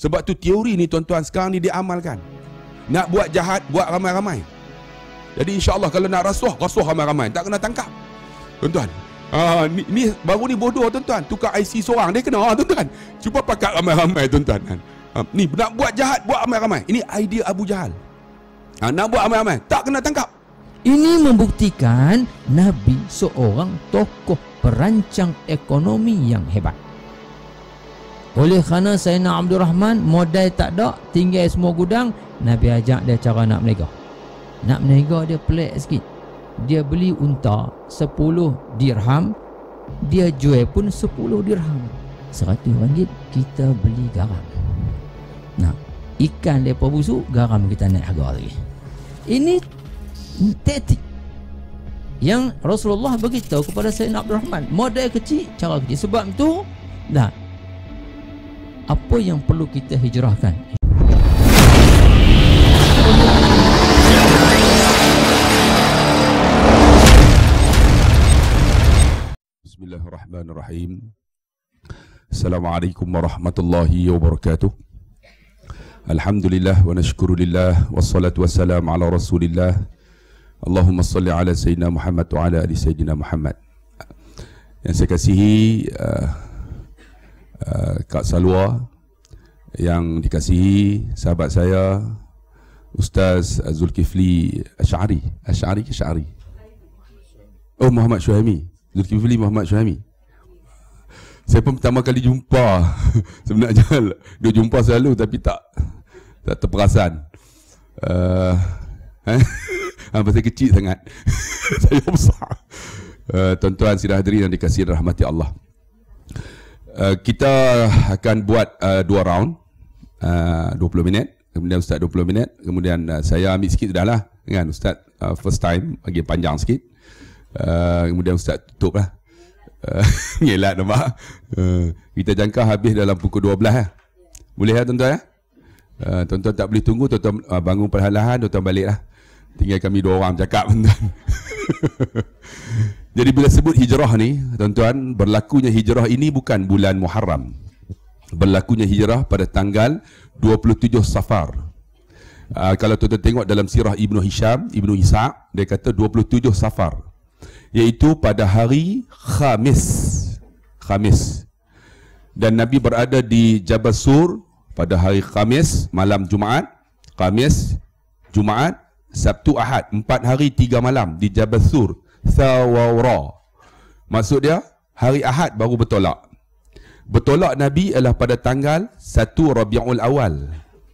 Sebab tu teori ni tuan-tuan sekarang ni diamalkan. Nak buat jahat, buat ramai-ramai. Jadi insya-Allah kalau nak rasuah ramai-ramai, tak kena tangkap. Tuan-tuan, ni baru ni bodoh tuan-tuan. Tukar IC seorang dia kena tuan-tuan. Cuba pakat ramai-ramai tuan-tuan. Ni nak buat jahat, buat ramai-ramai. Ini idea Abu Jahal. Nak buat ramai-ramai, tak kena tangkap. Ini membuktikan Nabi seorang tokoh perancang ekonomi yang hebat. Oleh kerana Sayyidina Abdul Rahman modal tak ada, tinggal semua gudang, Nabi ajak dia cara nak berniaga. Nak berniaga dia pelik sikit. Dia beli unta 10 dirham, dia jual pun 10 dirham. 100 ringgit kita beli garam. Nah, ikan depa busuk, garam kita naik harga lagi. Ini taktik yang Rasulullah beritahu kepada Sayyidina Abdul Rahman. Modal kecil, cara kecil. Sebab itu, nah, apa yang perlu kita hijrahkan? Bismillahirrahmanirrahim. Assalamualaikum warahmatullahi wabarakatuh. Alhamdulillah wa nashkurulillah wassalatu wassalamu ala Rasulillah. Allahumma salli ala Sayyidina Muhammad wa ala ali Sayyidina Muhammad. Yang saya kasihi Kak Salwa, yang dikasihi sahabat saya Ustaz Zulkifli Asy'ari. Oh, Muhammad Syuhaimi. Zulkifli Muhammad Syuhaimi. Saya pun pertama kali jumpa. Sebenarnya dia jumpa selalu tapi tak terperasan. Pasal kecil sangat. Saya besar. Tuan-tuan sidang hadirin yang dikasihi rahmati Allah. Kita akan buat 2 round, 20 minit. Kemudian Ustaz 20 minit. Kemudian saya ambil sikit sudahlah kan Ustaz, first time bagi panjang sikit. Kemudian Ustaz tutup lah. Ngelak nampak. Kita jangka habis dalam pukul 12 Boleh lah tuan-tuan tuan-tuan tak boleh tunggu, tuan-tuan bangun perlahan-lahan, tuan-tuan balik lah. Tinggal kami 2 orang cakap tuan-tuan. Jadi bila sebut hijrah ni tuan-tuan, berlakunya hijrah ini bukan bulan Muharram. Berlakunya hijrah pada tanggal 27 Safar. Kalau tuan-tuan tengok dalam sirah Ibnu Ishaq, dia kata 27 Safar, iaitu pada hari Khamis. Dan Nabi berada di Jabal Sur pada hari Khamis, malam Jumaat. Khamis, Jumaat, Sabtu, Ahad, 4 hari 3 malam di Jabal Sur, Thawra. Maksud dia hari Ahad baru bertolak. Bertolak Nabi adalah pada tanggal 1 Rabiul Awal.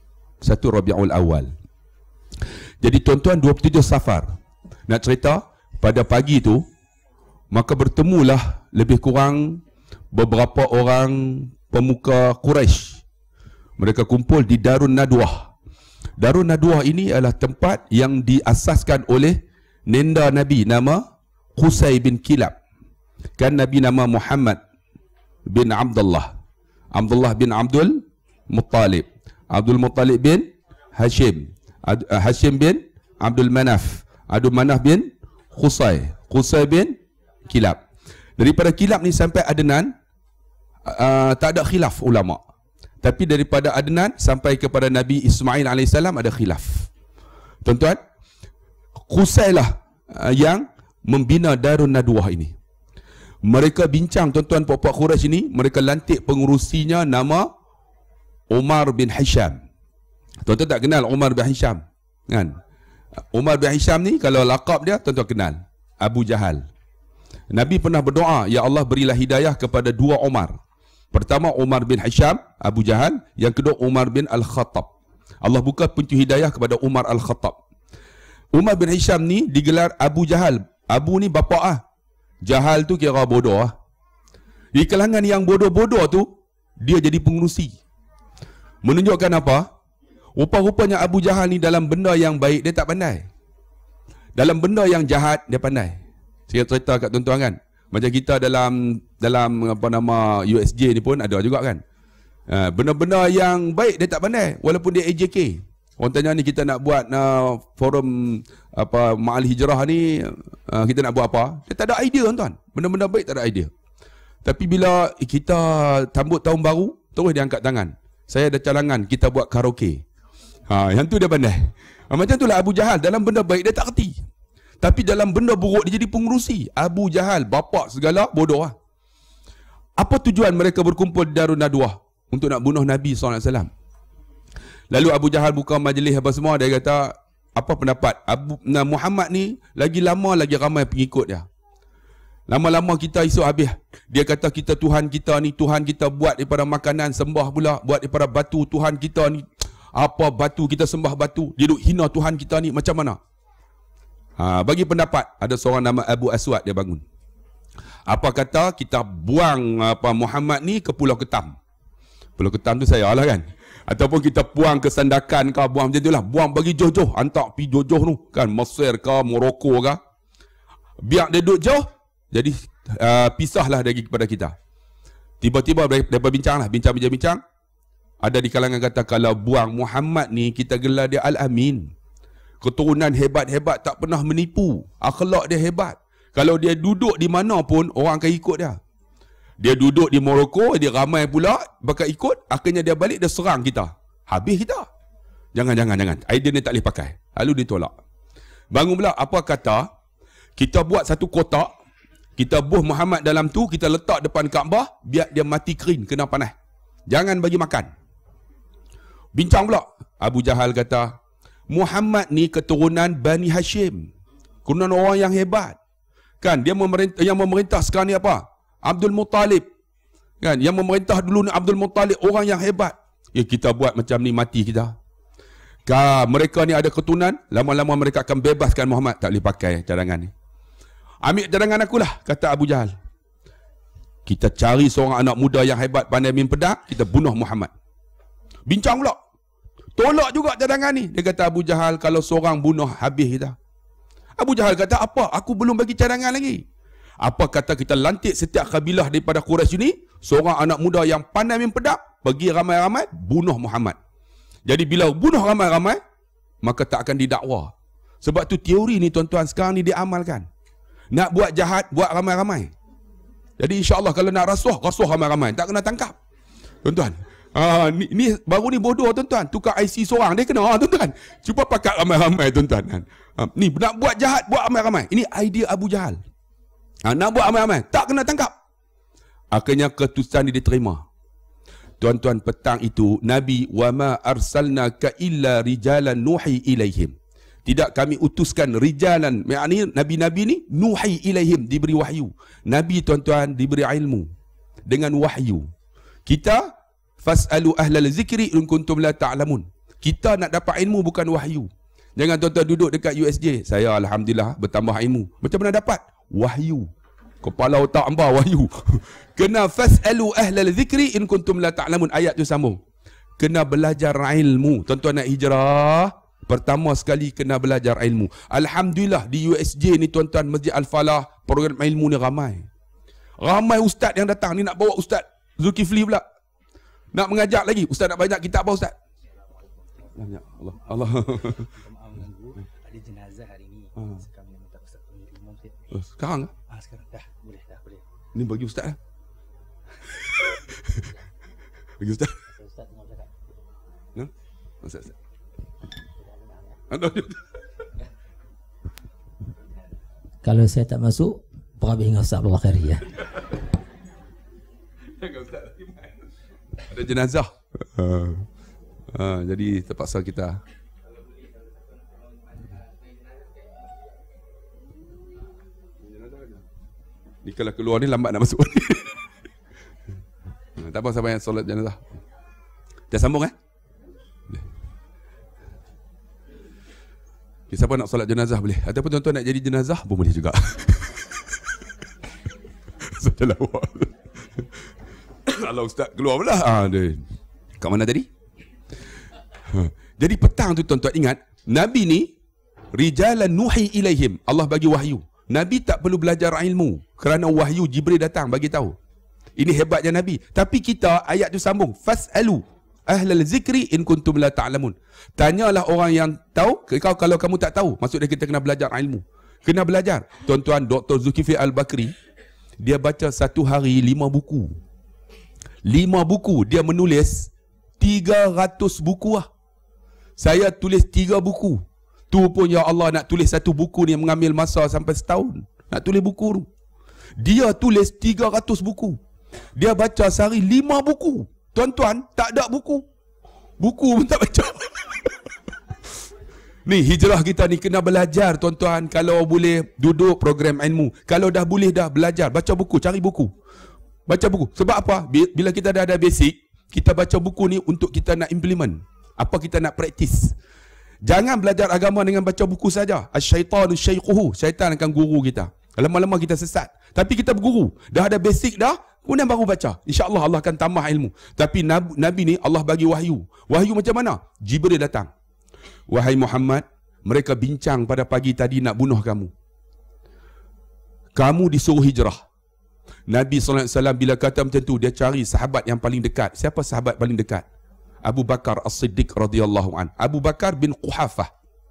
Jadi tuan-tuan 27 Safar. Nak cerita, pada pagi tu maka bertemulah lebih kurang beberapa orang pemuka Quraisy. Mereka kumpul di Darun Nadwah. Darun Nadwah ini adalah tempat yang diasaskan oleh nenda Nabi nama Qusay bin Kilab. Kan Nabi nama Muhammad bin Abdullah bin Abdul Muttalib, Abdul Muttalib bin Hashim, Hashim bin Abdul Manaf, Abdul Manaf bin Qusay bin Kilab. Daripada Kilab ni sampai Adnan tak ada khilaf ulama. Tapi daripada Adnan sampai kepada Nabi Ismail AS ada khilaf. Tuan-tuan, Qusay lah yang membina Darun Nadwah ini. Mereka bincang tuan-tuan puak-puak Quraisy ini, mereka lantik pengurusinya nama Umar bin Hisham. Tuan-tuan tak kenal Umar bin Hisham kan? Umar bin Hisham ni kalau laqab dia tuan-tuan kenal, Abu Jahal. Nabi pernah berdoa, ya Allah berilah hidayah kepada 2 Umar. Pertama Umar bin Hisham, Abu Jahal. Yang kedua Umar bin Al-Khattab. Allah buka pintu hidayah kepada Umar Al-Khattab. Umar bin Hisham ni digelar Abu Jahal. Abu ni bapa Jahal tu kira bodoh Di kalangan yang bodoh-bodoh tu dia jadi pengurusi. Menunjukkan apa? Rupa-rupanya Abu Jahal ni dalam benda yang baik dia tak pandai. Dalam benda yang jahat dia pandai. Saya cerita kat tuan-tuan kan. Macam kita dalam apa nama USJ ni pun ada juga kan. Benda-benda yang baik dia tak pandai walaupun dia AJK. Orang tanya ni kita nak buat forum apa Ma'al Hijrah ni, kita nak buat apa? Dia tak ada idea tuan-tuan. Benda-benda baik tak ada idea. Tapi bila kita tambut tahun baru, terus dia angkat tangan. saya ada cadangan, kita buat karaoke. Yang tu dia pandai. Macam itulah Abu Jahal, dalam benda baik dia tak kerti. Tapi dalam benda buruk dia jadi pengurusi. Abu Jahal, bapak segala, bodoh lah. Apa tujuan mereka berkumpul di Darun Nadwah? Untuk nak bunuh Nabi SAW. Lalu Abu Jahal buka majlis apa semua, dia kata, apa pendapat? Muhammad ni, lagi lama lagi ramai pengikut dia. Lama-lama kita esok habis. Dia kata kita Tuhan kita ni, Tuhan kita buat daripada makanan, sembah pula. Buat daripada batu, Tuhan kita ni. Apa batu, kita sembah batu. Dia duk hina Tuhan kita ni, macam mana? Bagi pendapat, ada seorang nama Abu Aswad, dia bangun. Apa kata kita buang Muhammad ni ke Pulau Ketam. Pulau Ketam tu saya lah kan. Ataupun kita buang ke Sandakan ke, buang macam tu lah. Buang bagi jauh-jauh, hantar pergi jauh-jauh tu. Kan, Mesir ke, Morocco ke. Biar dia duduk jauh, jadi pisahlah daripada kita. Tiba-tiba mereka bincang. Ada di kalangan kata, kalau buang Muhammad ni, kita gelar dia Al-Amin. Keturunan hebat-hebat, tak pernah menipu. Akhlak dia hebat. Kalau dia duduk di mana pun, orang akan ikut dia. Dia duduk di Morocco, dia ramai pula, bakal ikut, akhirnya dia balik, dia serang kita. Habis kita. Jangan. Idea ni tak boleh pakai. Lalu ditolak. Bangun pula, apa kata, kita buat satu kotak, kita buh Muhammad dalam tu, kita letak depan Kaabah, biar dia mati kering, kena panas. Jangan bagi makan. Bincang pula. Abu Jahal kata, Muhammad ni keturunan Bani Hashim. Keturunan orang yang hebat. Kan, dia yang memerintah sekarang ni apa? Abdul Muttalib. Kan, yang memerintah dulu ni Abdul Muttalib, orang yang hebat. Ya, kita buat macam ni, mati kita. Mereka ni ada keturunan, lama-lama mereka akan bebaskan Muhammad. Tak boleh pakai cadangan ni. Ambil cadangan akulah, kata Abu Jahal. Kita cari seorang anak muda yang hebat, pandai main pedang, kita bunuh Muhammad. Bincang pula. Tolak juga cadangan ni. Dia kata, Abu Jahal, kalau seorang bunuh, habis kita. Abu Jahal kata, apa? Aku belum bagi cadangan lagi. Apa kata kita lantik setiap kabilah daripada Quraisy ini, seorang anak muda yang pandai main pedang, pergi ramai-ramai, bunuh Muhammad. Jadi bila bunuh ramai-ramai, maka tak akan didakwa. Sebab tu teori ni tuan-tuan sekarang ni diamalkan. Nak buat jahat, buat ramai-ramai. Jadi insya-Allah kalau nak rasuah ramai-ramai, tak kena tangkap. Tuan-tuan, ni baru ni bodoh tuan-tuan. Tukar IC seorang dia kena tuan-tuan. Cuba pakat ramai-ramai tuan-tuan. Ni nak buat jahat, buat ramai-ramai. Ini idea Abu Jahal. Nak buat ramai-ramai, tak kena tangkap. Akhirnya keputusan ini diterima. Tuan-tuan, petang itu Nabi, wa ma arsalnaka illa rijalan nuhi ilaihim. Tidak kami utuskan rijalan, maknanya nabi-nabi ni nuhi ilaihim, diberi wahyu. Nabi tuan-tuan diberi ilmu dengan wahyu. Kita fasalu ahlal zikri in kuntum la ta'lamun. Kita nak dapat ilmu bukan wahyu. Jangan tuan-tuan duduk dekat USJ, saya alhamdulillah bertambah ilmu. Macam mana dapat? Wahyu. Kepala otak hamba wahyu. Kena fasalu ahlal zikri in kuntum la ta'lamun. Ayat tu sambung. Kena belajar ilmu. Tuan-tuan nak hijrah, pertama sekali kena belajar ilmu. Alhamdulillah di USJ ni tuan-tuan, Masjid Al-Falah, program ilmu ni ramai. Ramai ustaz yang datang. Ni nak bawa Ustaz Zulkifli pula. Nak mengajar lagi. Ustaz nak banyak kitab apa Ustaz? Allah. Ada jenazah hari ni. Kami minta Ustaz mengirim imam. Sekarang? Sekarang dah boleh. Ni bagi Ustaz lah. Bagi Ustaz. Ustaz tengah bercakap. Ustaz. Kalau saya tak masuk, perhabis dengan Ustaz Abdul Khairi ya. Ada jenazah. Jadi terpaksa kita. Ni kalau keluar ni lambat nak masuk. Tak apa, sampai solat jenazah. Dah sambung siapa nak solat jenazah boleh. Ataupun tuan-tuan nak jadi jenazah pun boleh juga. Sajalah awak. Kalau Ustaz keluar pula. Kat mana tadi? Jadi petang tu tuan-tuan ingat, Nabi ni rijalan nuhi ilaihim. Allah bagi wahyu. Nabi tak perlu belajar ilmu kerana wahyu Jibril datang bagi tahu. Ini hebatnya Nabi. Tapi kita ayat tu sambung, fasalu ahlal zikri in kuntum la ta'lamun. Tanyalah orang yang tahu. Kalau kamu tak tahu, maksudnya kita kena belajar ilmu. Kena belajar. Tuan-tuan, Dr. Zulkifli Al-Bakri, dia baca satu hari 5 buku. 5 buku dia menulis 300 buku lah. Saya tulis 3 buku. Tu pun ya Allah, nak tulis satu buku ni mengambil masa sampai setahun. Nak tulis buku tu. Dia tulis 300 buku. Dia baca sehari 5 buku. Tuan-tuan, tak ada buku. Buku pun tak baca. Ni hijrah kita ni kena belajar tuan-tuan. Kalau boleh duduk program ilmu. Kalau dah boleh dah belajar, baca buku, cari buku. Baca buku. Sebab apa? Bila kita dah ada basic, kita baca buku ni untuk kita nak implement. Apa kita nak praktis. Jangan belajar agama dengan baca buku saja. Asyaitanu syaikhuhu. Syaitan akan guru kita. Lama-lama kita sesat. Tapi kita berguru. Dah ada basic dah, kemudian baru baca. InsyaAllah Allah akan tambah ilmu. Tapi Nabi ni Allah bagi wahyu. Wahyu macam mana? Jibril datang. Wahai Muhammad, mereka bincang pada pagi tadi nak bunuh kamu. Kamu disuruh hijrah. Nabi SAW bila kata macam tu, dia cari sahabat yang paling dekat. Siapa sahabat paling dekat? Abu Bakar As-Siddiq radhiyallahu an. Abu Bakar bin Quhafah.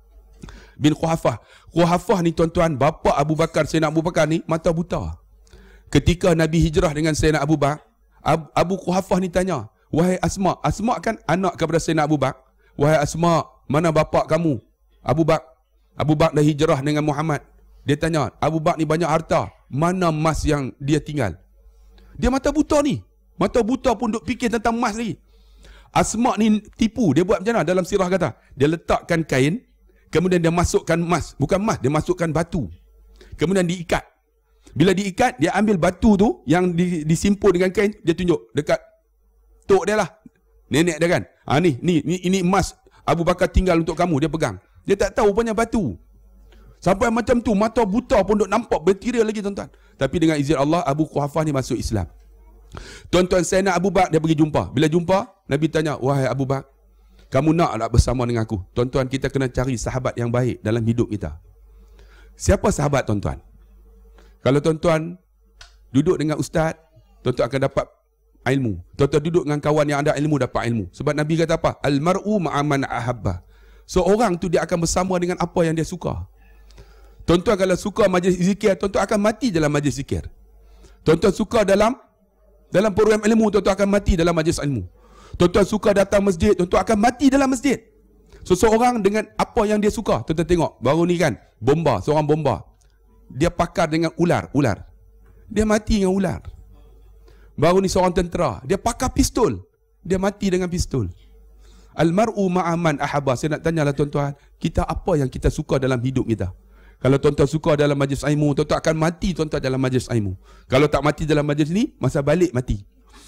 Quhafah ni tuan-tuan, bapa Abu Bakar, Sayyidina Abu Bakar ni mata buta. Ketika Nabi hijrah dengan Sayyidina Abu Bakar, Abu Quhafah ni tanya, wahai Asma. Asma kan anak kepada Sayyidina Abu Bakar. Wahai Asma, mana bapa kamu? Abu Bakar dah hijrah dengan Muhammad. Dia tanya, Abu Bakar ni banyak harta. Mana emas yang dia tinggal? Dia mata buta ni. Mata buta pun duk fikir tentang emas lagi. Asma ni tipu. Dia buat macam mana? Dalam sirah kata, dia letakkan kain, kemudian dia masukkan emas. Bukan emas, dia masukkan batu. Kemudian diikat. Bila diikat, dia ambil batu tu yang disimpul dengan kain, dia tunjuk dekat tok dia lah. Nenek dia kan. Ini emas Abu Bakar tinggal untuk kamu. Dia pegang. Dia tak tahu rupanya batu. Sampai macam tu, mata buta pun duk nampak material lagi tuan-tuan. Tapi dengan izin Allah, Abu Quhafah ni masuk Islam. Tuan-tuan, saya nak Abu Bakar, dia pergi jumpa. Bila jumpa, Nabi tanya, wahai Abu Bakar, kamu nak tak bersama dengan aku? Tuan-tuan, kita kena cari sahabat yang baik dalam hidup kita. Siapa sahabat tuan-tuan? Kalau tuan-tuan duduk dengan ustaz, tuan-tuan akan dapat ilmu. Tuan-tuan duduk dengan kawan yang ada ilmu, dapat ilmu. Sebab Nabi kata apa? Al-mar'u ma'aman ahabba. Seorang tu dia akan bersama dengan apa yang dia suka. Tuan-tuan kalau suka majlis zikir, tuan-tuan akan mati dalam majlis zikir. Tuan-tuan suka dalam program ilmu, tuan-tuan akan mati dalam majlis ilmu. Tuan-tuan suka datang masjid, tuan-tuan akan mati dalam masjid. Seseorang dengan apa yang dia suka. Tuan-tuan tengok, baru ni kan, seorang bomba. Dia pakar dengan ular. Dia mati dengan ular. Baru ni seorang tentera, dia pakar pistol. Dia mati dengan pistol. Al-mar'u ma'aman ahabba. Saya nak tanyalah tuan-tuan, kita apa yang kita suka dalam hidup kita? Kalau tuan-tuan suka dalam majlis ilmu, tuan-tuan akan mati tuan-tuan dalam majlis ilmu. Kalau tak mati dalam majlis ni, masa balik mati.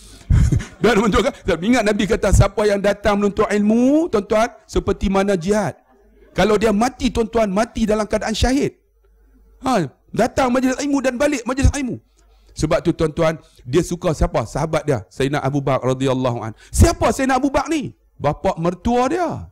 Dan menunjukkan, ingat Nabi kata, siapa yang datang menuntut ilmu, tuan-tuan, seperti mana jihad. Kalau dia mati tuan-tuan, mati dalam keadaan syahid. Datang majlis ilmu dan balik majlis ilmu. Sebab tu tuan-tuan, dia suka siapa? Sahabat dia, Sayyidina Abu Bakar radhiyallahu an. Siapa Sayyidina Abu Bakar ni? Bapa mertua dia.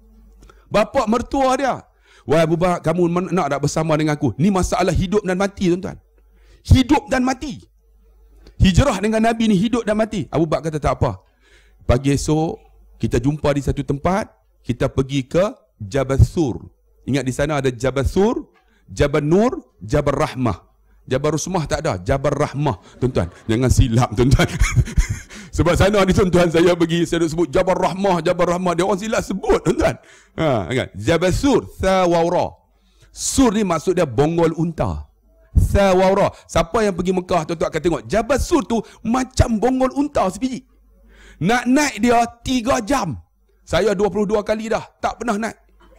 Wahai Abu Bakar, kamu nak tak bersama dengan aku? Ni masalah hidup dan mati tuan-tuan. Hidup dan mati. Hijrah dengan Nabi ni hidup dan mati. Abu Bakar kata tak apa. Pagi esok kita jumpa di satu tempat, kita pergi ke Jabal Sur. Ingat di sana ada Jabal Sur, Jabal Nur, Jabal Rahmah. Jabal Rusmah tak ada, Jabal Rahmah. Tuan-tuan, jangan silap tuan-tuan. Sebab sana ni tuan-tuan, saya pergi, saya sebut Jabal Rahmah. Dia orang silap sebut tuan-tuan. Kan? Jabal Sur, Thawawra. Sur ni maksud dia bonggol unta. Thawawra. Siapa yang pergi Mekah, tuan-tuan akan tengok Jabal Sur tu macam bonggol unta sebiji. Nak naik dia 3 jam. Saya 22 kali dah, tak pernah naik.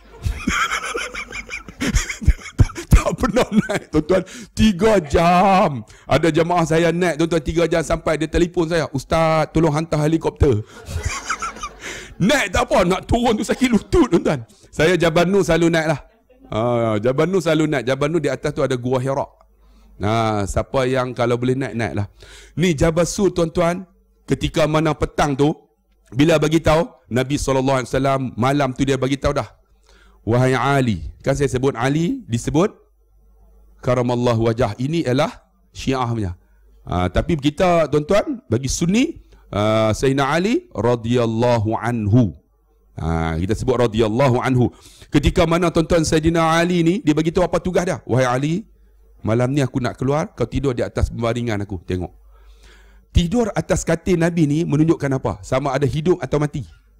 Tak pernah naik tuan-tuan, 3 jam. Ada jemaah saya naik tuan-tuan 3 jam, sampai dia telefon saya, Ustaz tolong hantar helikopter. Naik tak apa, nak turun tu sakit lutut tuan-tuan. Saya Jabal Nur selalu naik lah. Jabal Nur selalu naik. Jabal Nur di atas tu ada Gua Hira. Siapa yang kalau boleh naik lah. Ni Jabal Sur tuan-tuan, ketika mana petang tu, bila bagi tahu Nabi SAW malam tu dia bagi tahu dah. Wahai Ali, kan saya sebut Ali, disebut karamallahu wajah. Ini ialah Syiah punya. Tapi kita tuan-tuan, bagi Sunni, Sayyidina Ali radhiyallahu anhu. Kita sebut radhiyallahu anhu. Ketika mana tuan-tuan Sayyidina Ali ni, dia bagi tahu apa tugas dia. Wahai Ali, malam ni aku nak keluar, kau tidur di atas pembaringan aku. Tengok. Tidur atas katil Nabi ni menunjukkan apa? Sama ada hidup atau mati.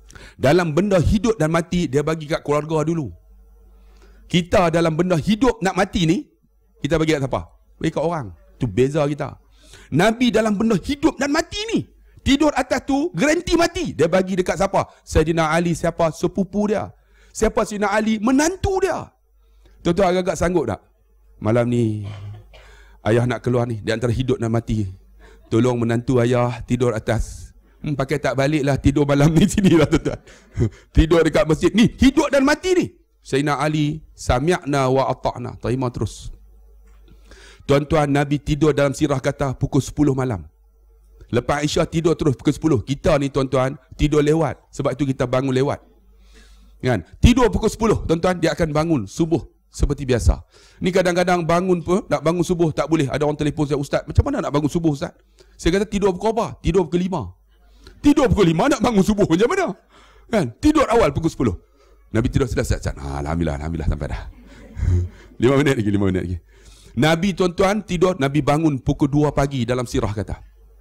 Dalam benda hidup dan mati, dia bagi kat keluarga dulu. Kita dalam benda hidup nak mati ni, kita bagi kat siapa? Bagi kat orang. Tu beza kita. Nabi dalam benda hidup dan mati ni, tidur atas tu, garanti mati. Dia bagi dekat siapa? Sayyidina Ali. Siapa? Sepupu dia. Siapa Sayyidina Ali? Menantu dia. Tuan-tuan agak-agak sanggup tak? Malam ni, ayah nak keluar ni, di antara hidup dan mati. Tolong menantu ayah tidur atas. Pakai tak balik lah, tidur malam ni sini lah tuan-tuan. Tidur dekat masjid ni, hidup dan mati ni. Sayyidina Ali, sami'na wa ata'na. Terima terus. Tuan-tuan, Nabi tidur dalam sirah kata pukul 10 malam. Lepas Aisyah tidur terus pukul 10. Kita ni tuan-tuan, tidur lewat. Sebab itu kita bangun lewat. Kan? Tidur pukul 10, tuan-tuan, dia akan bangun subuh seperti biasa. Ni kadang-kadang bangun pun, nak bangun subuh tak boleh. Ada orang telefon saya, Ustaz, macam mana nak bangun subuh Ustaz? Saya kata tidur pukul apa? Tidur pukul 5. Tidur pukul 5 nak bangun subuh macam mana? Kan? Tidur awal pukul 10. Nabi tidur sudah Ustaz. Alhamdulillah sampai dah. 5 minit lagi. Nabi tuan-tuan tidur, Nabi bangun pukul 2 pagi dalam sirah kata.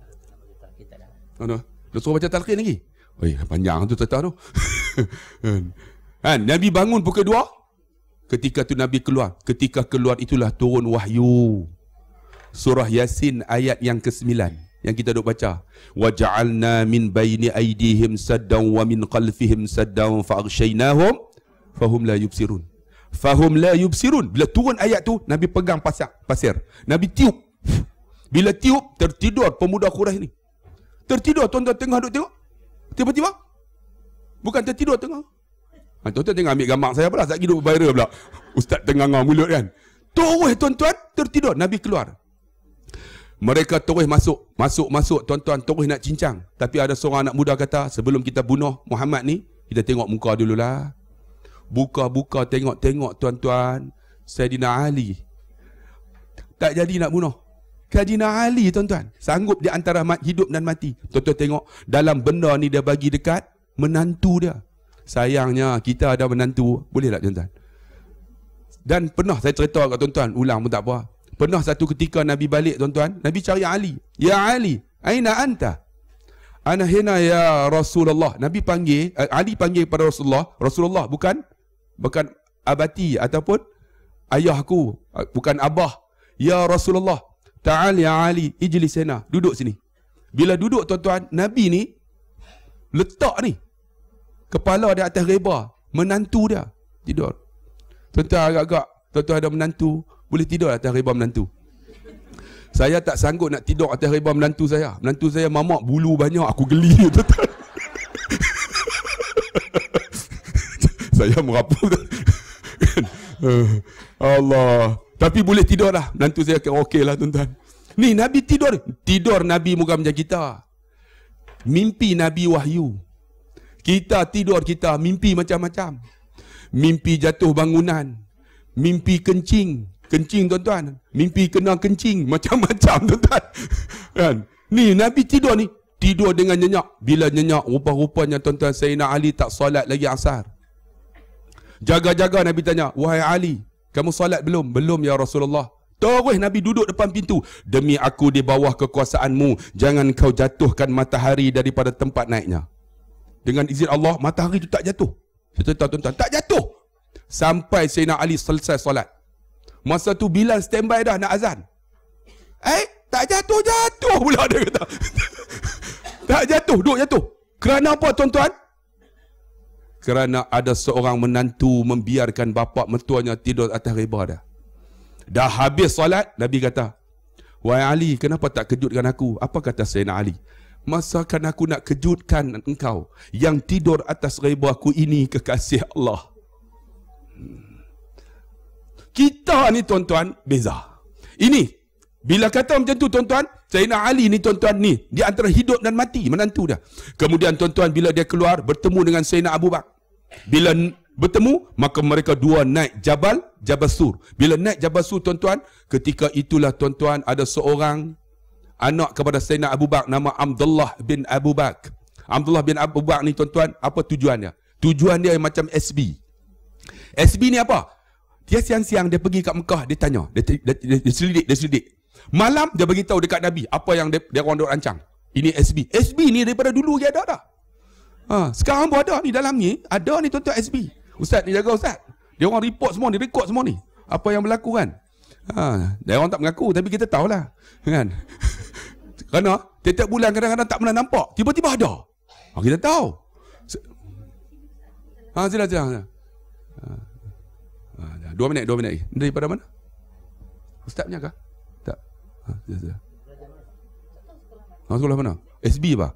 Dah suruh baca talqin lagi. Oi, panjang tu cerita tu. Kan? Nabi bangun pukul 2. Ketika tu Nabi keluar. Ketika keluar itulah turun wahyu. Surah Yasin ayat yang ke-9 yang kita duk baca. Wa ja'alna min baini aydihim saddan wa min khalfihim saddan fa aghshaynahum fahum la yubsirun. Fahum la yubsirun. Bila turun ayat tu, Nabi pegang pasir. Nabi tiup. Bila tiup, tertidur pemuda Quraisy ni. Tertidur, tuan-tuan tengah duk tengok. Tiba-tiba bukan tertidur tengah. Tuan-tuan tengah ambil gambar saya pula, sekejap duduk viral pula. Ustaz tengah ngau mulut kan. Terus tuan-tuan tertidur, Nabi keluar. Mereka terus masuk tuan-tuan, terus nak cincang. Tapi ada seorang anak muda kata, sebelum kita bunuh Muhammad ni, kita tengok muka dululah. Buka tengok tuan-tuan, Sayyidina Ali tak jadi nak bunuh. Sayyidina Ali tuan-tuan sanggup di antara hidup dan mati. Tuan-tuan tengok dalam benda ni dia bagi dekat menantu dia. Sayangnya kita ada menantu, boleh tak tuan-tuan? Dan pernah saya cerita kat tuan-tuan, ulang pun tak apa. Pernah satu ketika Nabi balik tuan-tuan, Nabi cari Ali. Ya Ali, aina anta? Ana hina ya Rasulullah. Nabi panggil, Ali panggil pada Rasulullah. Rasulullah bukan abati ataupun ayahku, bukan abah. Ya Rasulullah, ta'al ya Ali, ijlis hina. Duduk sini. Bila duduk tuan-tuan, Nabi ni letak ni kepala dia atas reba, menantu dia tidur. Tuan-tuan agak-agak, tuan-tuan ada menantu, boleh tidur atas reba menantu. Saya tak sanggup nak tidur atas reba menantu saya. Menantu saya mamak bulu banyak, aku geli tuan-tuan. Saya merapu. Allah. Tapi boleh tidur lah. Menantu saya okey lah tuan-tuan. Ni Nabi tidur. Tidur Nabi bukan macam kita. Mimpi Nabi wahyu. Kita tidur, kita mimpi macam-macam. Mimpi jatuh bangunan. Mimpi kencing tuan-tuan. Mimpi kena kencing. Macam-macam tuan-tuan. Kan? Ni Nabi tidur ni. Tidur dengan nyenyak. Bila nyenyak, rupa-rupanya tuan-tuan, Sayyidina Ali tak solat lagi asar. Jaga-jaga Nabi tanya, wahai Ali, kamu solat belum? Belum ya Rasulullah. Terus Nabi duduk depan pintu. Demi aku di bawah kekuasaanmu, jangan kau jatuhkan matahari daripada tempat naiknya. Dengan izin Allah, matahari itu tak jatuh. Saya tahu tuan-tuan, tak jatuh. Sampai Sayyidina Ali selesai solat. Masa tu Bilal standby dah nak azan. Tak jatuh pula dia kata. Tak jatuh, duk jatuh. Kerana apa tuan-tuan? Kerana ada seorang menantu membiarkan bapa mertuanya tidur atas reba dah. Dah habis solat, Nabi kata, wahai Ali, kenapa tak kejutkan aku? Apa kata Sayyidina Ali? Masakan aku nak kejutkan engkau yang tidur atas reba aku ini, kekasih Allah. Kita ni tuan-tuan beza. Ini bila kata macam tu tuan-tuan, Sayyidina Ali ni tuan-tuan ni di antara hidup dan mati, menantu dia. Kemudian tuan-tuan bila dia keluar bertemu dengan Sayyidina Abu Bakar. Bila bertemu, maka mereka dua naik Jabal Sur. Bila naik Jabal Sur tuan-tuan, ketika itulah tuan-tuan ada seorang anak kepada Sayyidina Abu Bakar nama Abdullah bin Abu Bakar. Abdullah bin Abu Bakar ni tuan-tuan, apa tujuannya? Tujuan dia macam SB. SB ni apa? Dia siang-siang dia pergi kat Mekah, dia tanya, dia selidik. Malam dia bagi tahu dekat Nabi apa yang dia orang duk rancang. Ini SB. SB ni daripada dulu dia ada dah. Sekarang pun ada ni dalam ni. Ada ni tuan-tuan SB. Ustaz ni jaga ustaz. Dia orang report semua ni, record semua ni. Apa yang berlaku kan. Dia orang tak mengaku tapi kita tahulah. Kan? Kerana tiap-tiap bulan kadang-kadang tak pernah nampak. Tiba-tiba ada. Kita tahu. Sila. 2 minit lagi. Daripada mana? Ustaz punya kah? Tak. Sila. Sekolah mana? SB apa?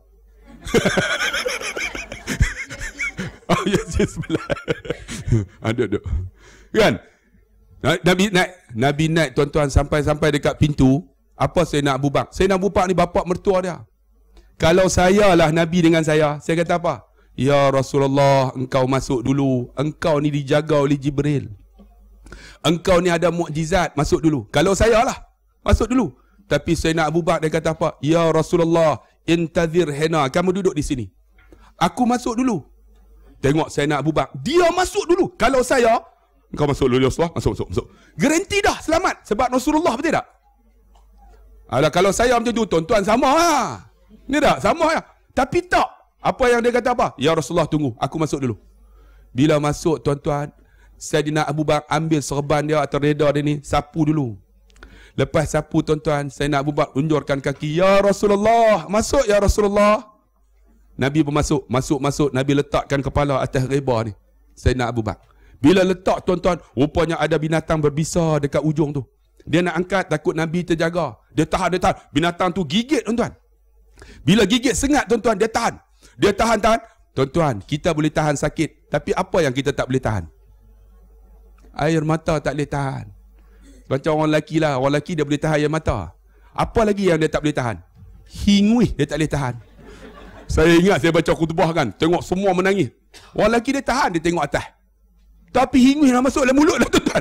Yes, sebelah. Duduk. Kan? Nabi naik tuan-tuan sampai dekat pintu. Apa Sayyidina Abu Bakar? Sayyidina Abu Bakar ni bapa mertua dia. Kalau saya lah Nabi dengan saya kata apa? Ya Rasulullah, engkau masuk dulu. Engkau ni dijaga oleh Jibril. Engkau ni ada mukjizat, masuk dulu. Kalau saya lah, masuk dulu. Tapi Sayyidina Abu Bakar dia kata apa? Ya Rasulullah, intazir hina. Kamu duduk di sini. Aku masuk dulu. Tengok Sayyidina Abu Bakar, dia masuk dulu. Kalau saya, engkau masuk dulu ya Rasulullah, masuk. Garanti dah selamat sebab Rasulullah, betul tak? Kalau saya macam tu, tuan-tuan sama lah. Ni tak? Sama lah. Tapi tak. Apa yang dia kata apa? Ya Rasulullah, tunggu. Aku masuk dulu. Bila masuk, tuan-tuan, Sayyidina Abu Bakar ambil serban dia atau reda dia ni, sapu dulu. Lepas sapu, tuan-tuan, Sayyidina Abu Bakar unjurkan kaki. Ya Rasulullah, masuk ya Rasulullah. Nabi pun masuk. Nabi letakkan kepala atas reba ni, Sayyidina Abu Bakar. Bila letak, tuan-tuan, rupanya ada binatang berbisa dekat ujung tu. Dia nak angkat, takut Nabi terjaga. Dia tahan. Binatang tu gigit, tuan-tuan. Bila gigit sengat, tuan-tuan, dia tahan. Tuan-tuan, kita boleh tahan sakit. Tapi apa yang kita tak boleh tahan? Air mata tak boleh tahan. Macam orang lelaki lah. Orang lelaki dia boleh tahan air mata. Apa lagi yang dia tak boleh tahan? Hingui dia tak boleh tahan. Saya ingat saya baca khutbah kan. Tengok semua menangis. Orang lelaki dia tahan, dia tengok atas. Tapi hingui dah masuk dalam mulut lah, tuan-tuan.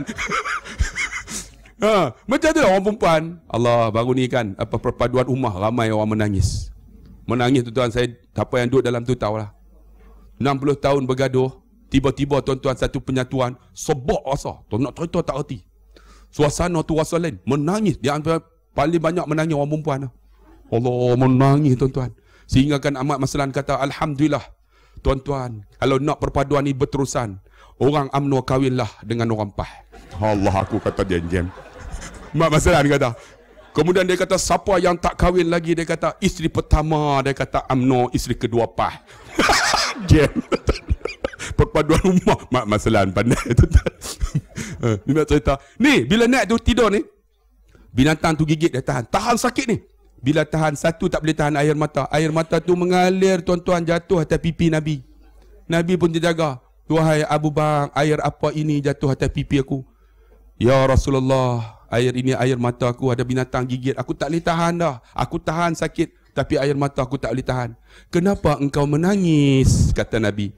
Macam tu lah orang perempuan. Allah, baru ni kan, perpaduan ummah, ramai orang menangis. Menangis, tuan-tuan. Saya, apa yang duduk dalam tu tahulah. 60 tahun bergaduh. Tiba-tiba, tuan-tuan, satu penyatuan. Sebab rasa. Tuan nak cerita tak erti. Suasana tu rasa lain. Menangis. Dia paling banyak menangis orang perempuan. Allah, menangis, tuan-tuan. Sehingga kan Ahmad Maslan kata, Alhamdulillah, tuan-tuan, kalau nak perpaduan ni berterusan, orang UMNO kahwinlah dengan orang PAS. Allah, aku kata jam. Ahmad Maslan kata. Kemudian dia kata, siapa yang tak kahwin lagi, dia kata, isteri pertama, dia kata UMNO, isteri kedua PAS. Jam. Perpaduan rumah. Ahmad Maslan pandai, tuan-tuan. Ni nak cerita. Ni, bila naik tu tidur ni, binatang tu gigit, dia tahan. Tahan sakit ni. Bila tahan, satu tak boleh tahan air mata. Air mata tu mengalir, tuan-tuan, jatuh atas pipi Nabi. Nabi pun terjaga. Wahai Abu Bakar, air apa ini jatuh atas pipi aku? Ya Rasulullah, air ini air mata aku, ada binatang gigit. Aku tak boleh tahan dah. Aku tahan sakit, tapi air mata aku tak boleh tahan. Kenapa engkau menangis? Kata Nabi.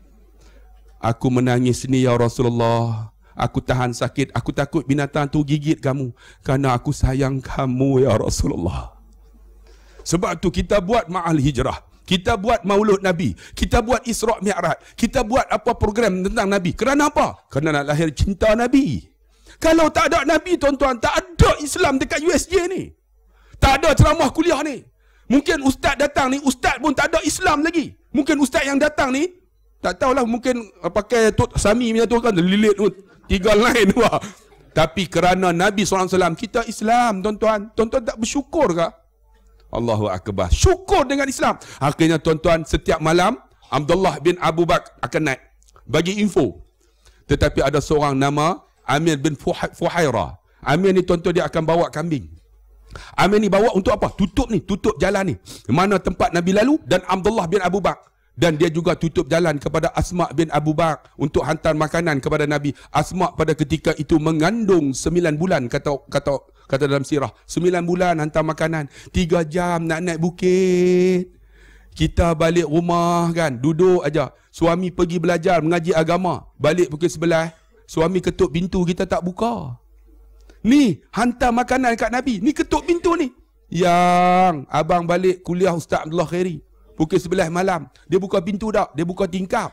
Aku menangis ni ya Rasulullah. Aku tahan sakit. Aku takut binatang tu gigit kamu. Kerana aku sayang kamu ya Rasulullah. Sebab tu kita buat ma'al hijrah. Kita buat maulud Nabi. Kita buat Isra' Mi'raj. Kita buat apa program tentang Nabi. Kerana apa? Kerana nak lahir cinta Nabi. Kalau tak ada Nabi, tuan-tuan, tak ada Islam dekat USJ ni. Tak ada ceramah kuliah ni. Mungkin ustaz datang ni, ustaz pun tak ada Islam lagi. Mungkin ustaz yang datang ni, tak tahulah, mungkin pakai Tok Sami punya tu kan, lilit tu, 3 line tu lah. Tapi kerana Nabi SAW, kita Islam, tuan-tuan. Tuan-tuan tak bersyukur ke? Allahu Akbar. Syukur dengan Islam. Akhirnya, tuan-tuan, setiap malam, Abdullah bin Abu Bakar akan naik. Bagi info. Tetapi ada seorang nama Amir bin Fuhairah. Amir ni, tuan-tuan, dia akan bawa kambing. Amir ni bawa untuk apa? Tutup ni, tutup jalan ni. Mana tempat Nabi lalu dan Abdullah bin Abu Bakar. Dan dia juga tutup jalan kepada Asma bin Abu Bakar untuk hantar makanan kepada Nabi. Asma pada ketika itu mengandung 9 bulan, kata dalam sirah. 9 bulan hantar makanan. 3 jam nak naik bukit. Kita balik rumah kan, duduk aja. Suami pergi belajar mengaji agama. Balik pukul 11, suami ketuk pintu, kita tak buka. Ni hantar makanan kat Nabi. Ni ketuk pintu ni. Yang abang balik kuliah Ustaz Abdullah Khairi. Pukul 11 malam. Dia buka pintu tak? Dia buka tingkap.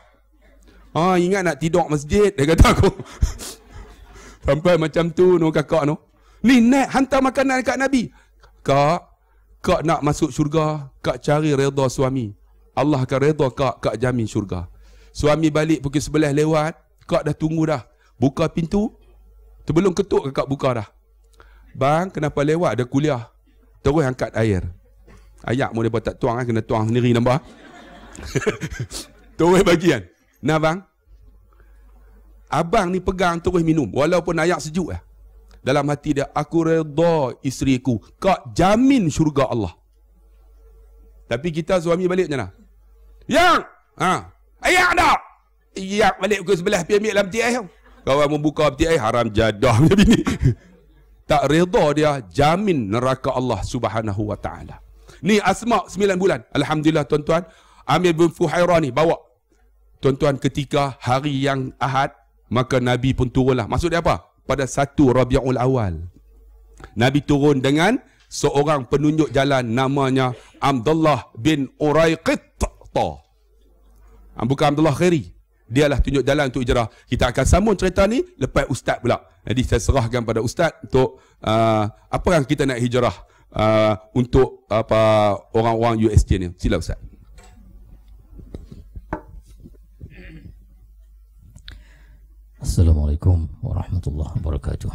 Ingat nak tidur masjid, dia kata aku. Sampai macam tu no kakak no. Ni naik hantar makanan kat Nabi. Kak nak masuk syurga, kak cari redha suami. Allah akan redha kak jamin syurga. Suami balik pukul 11 lewat, kak dah tunggu dah. Buka pintu, sebelum ketuk kak buka dah. Bang, kenapa lewat? Ada kuliah. Terus angkat air. Ayak mu depa tak tuang, kena tuang sendiri nampak. Terus bagi kan. Nah bang, abang ni pegang terus minum walaupun air sejuk lah. Dalam hati dia, aku redha isteriku, kak jamin syurga Allah. Tapi kita suami balik macam mana? Yang air dah. Air balik pukul 11 pergi ambil dalam peti air. Kawan membuka peti air, haram jadah punya bini. Tak redha dia, jamin neraka Allah Subhanahu wa taala. Ni Asma 9 bulan. Alhamdulillah tuan-tuan, Amir bin Fuhairah ni bawa tuan-tuan ketika hari yang Ahad, maka Nabi pun turunlah. Maksud dia apa? Pada 1 Rabiul Awal. Nabi turun dengan seorang penunjuk jalan namanya Abdullah bin Uraiqit. Bukan Abdullah Khairi. Dialah tunjuk jalan untuk hijrah. Kita akan sambung cerita ni lepas ustaz pula. Jadi saya serahkan pada ustaz untuk apa yang kita nak hijrah untuk apa orang-orang USJ ni. Sila ustaz. Assalamualaikum warahmatullahi wabarakatuh.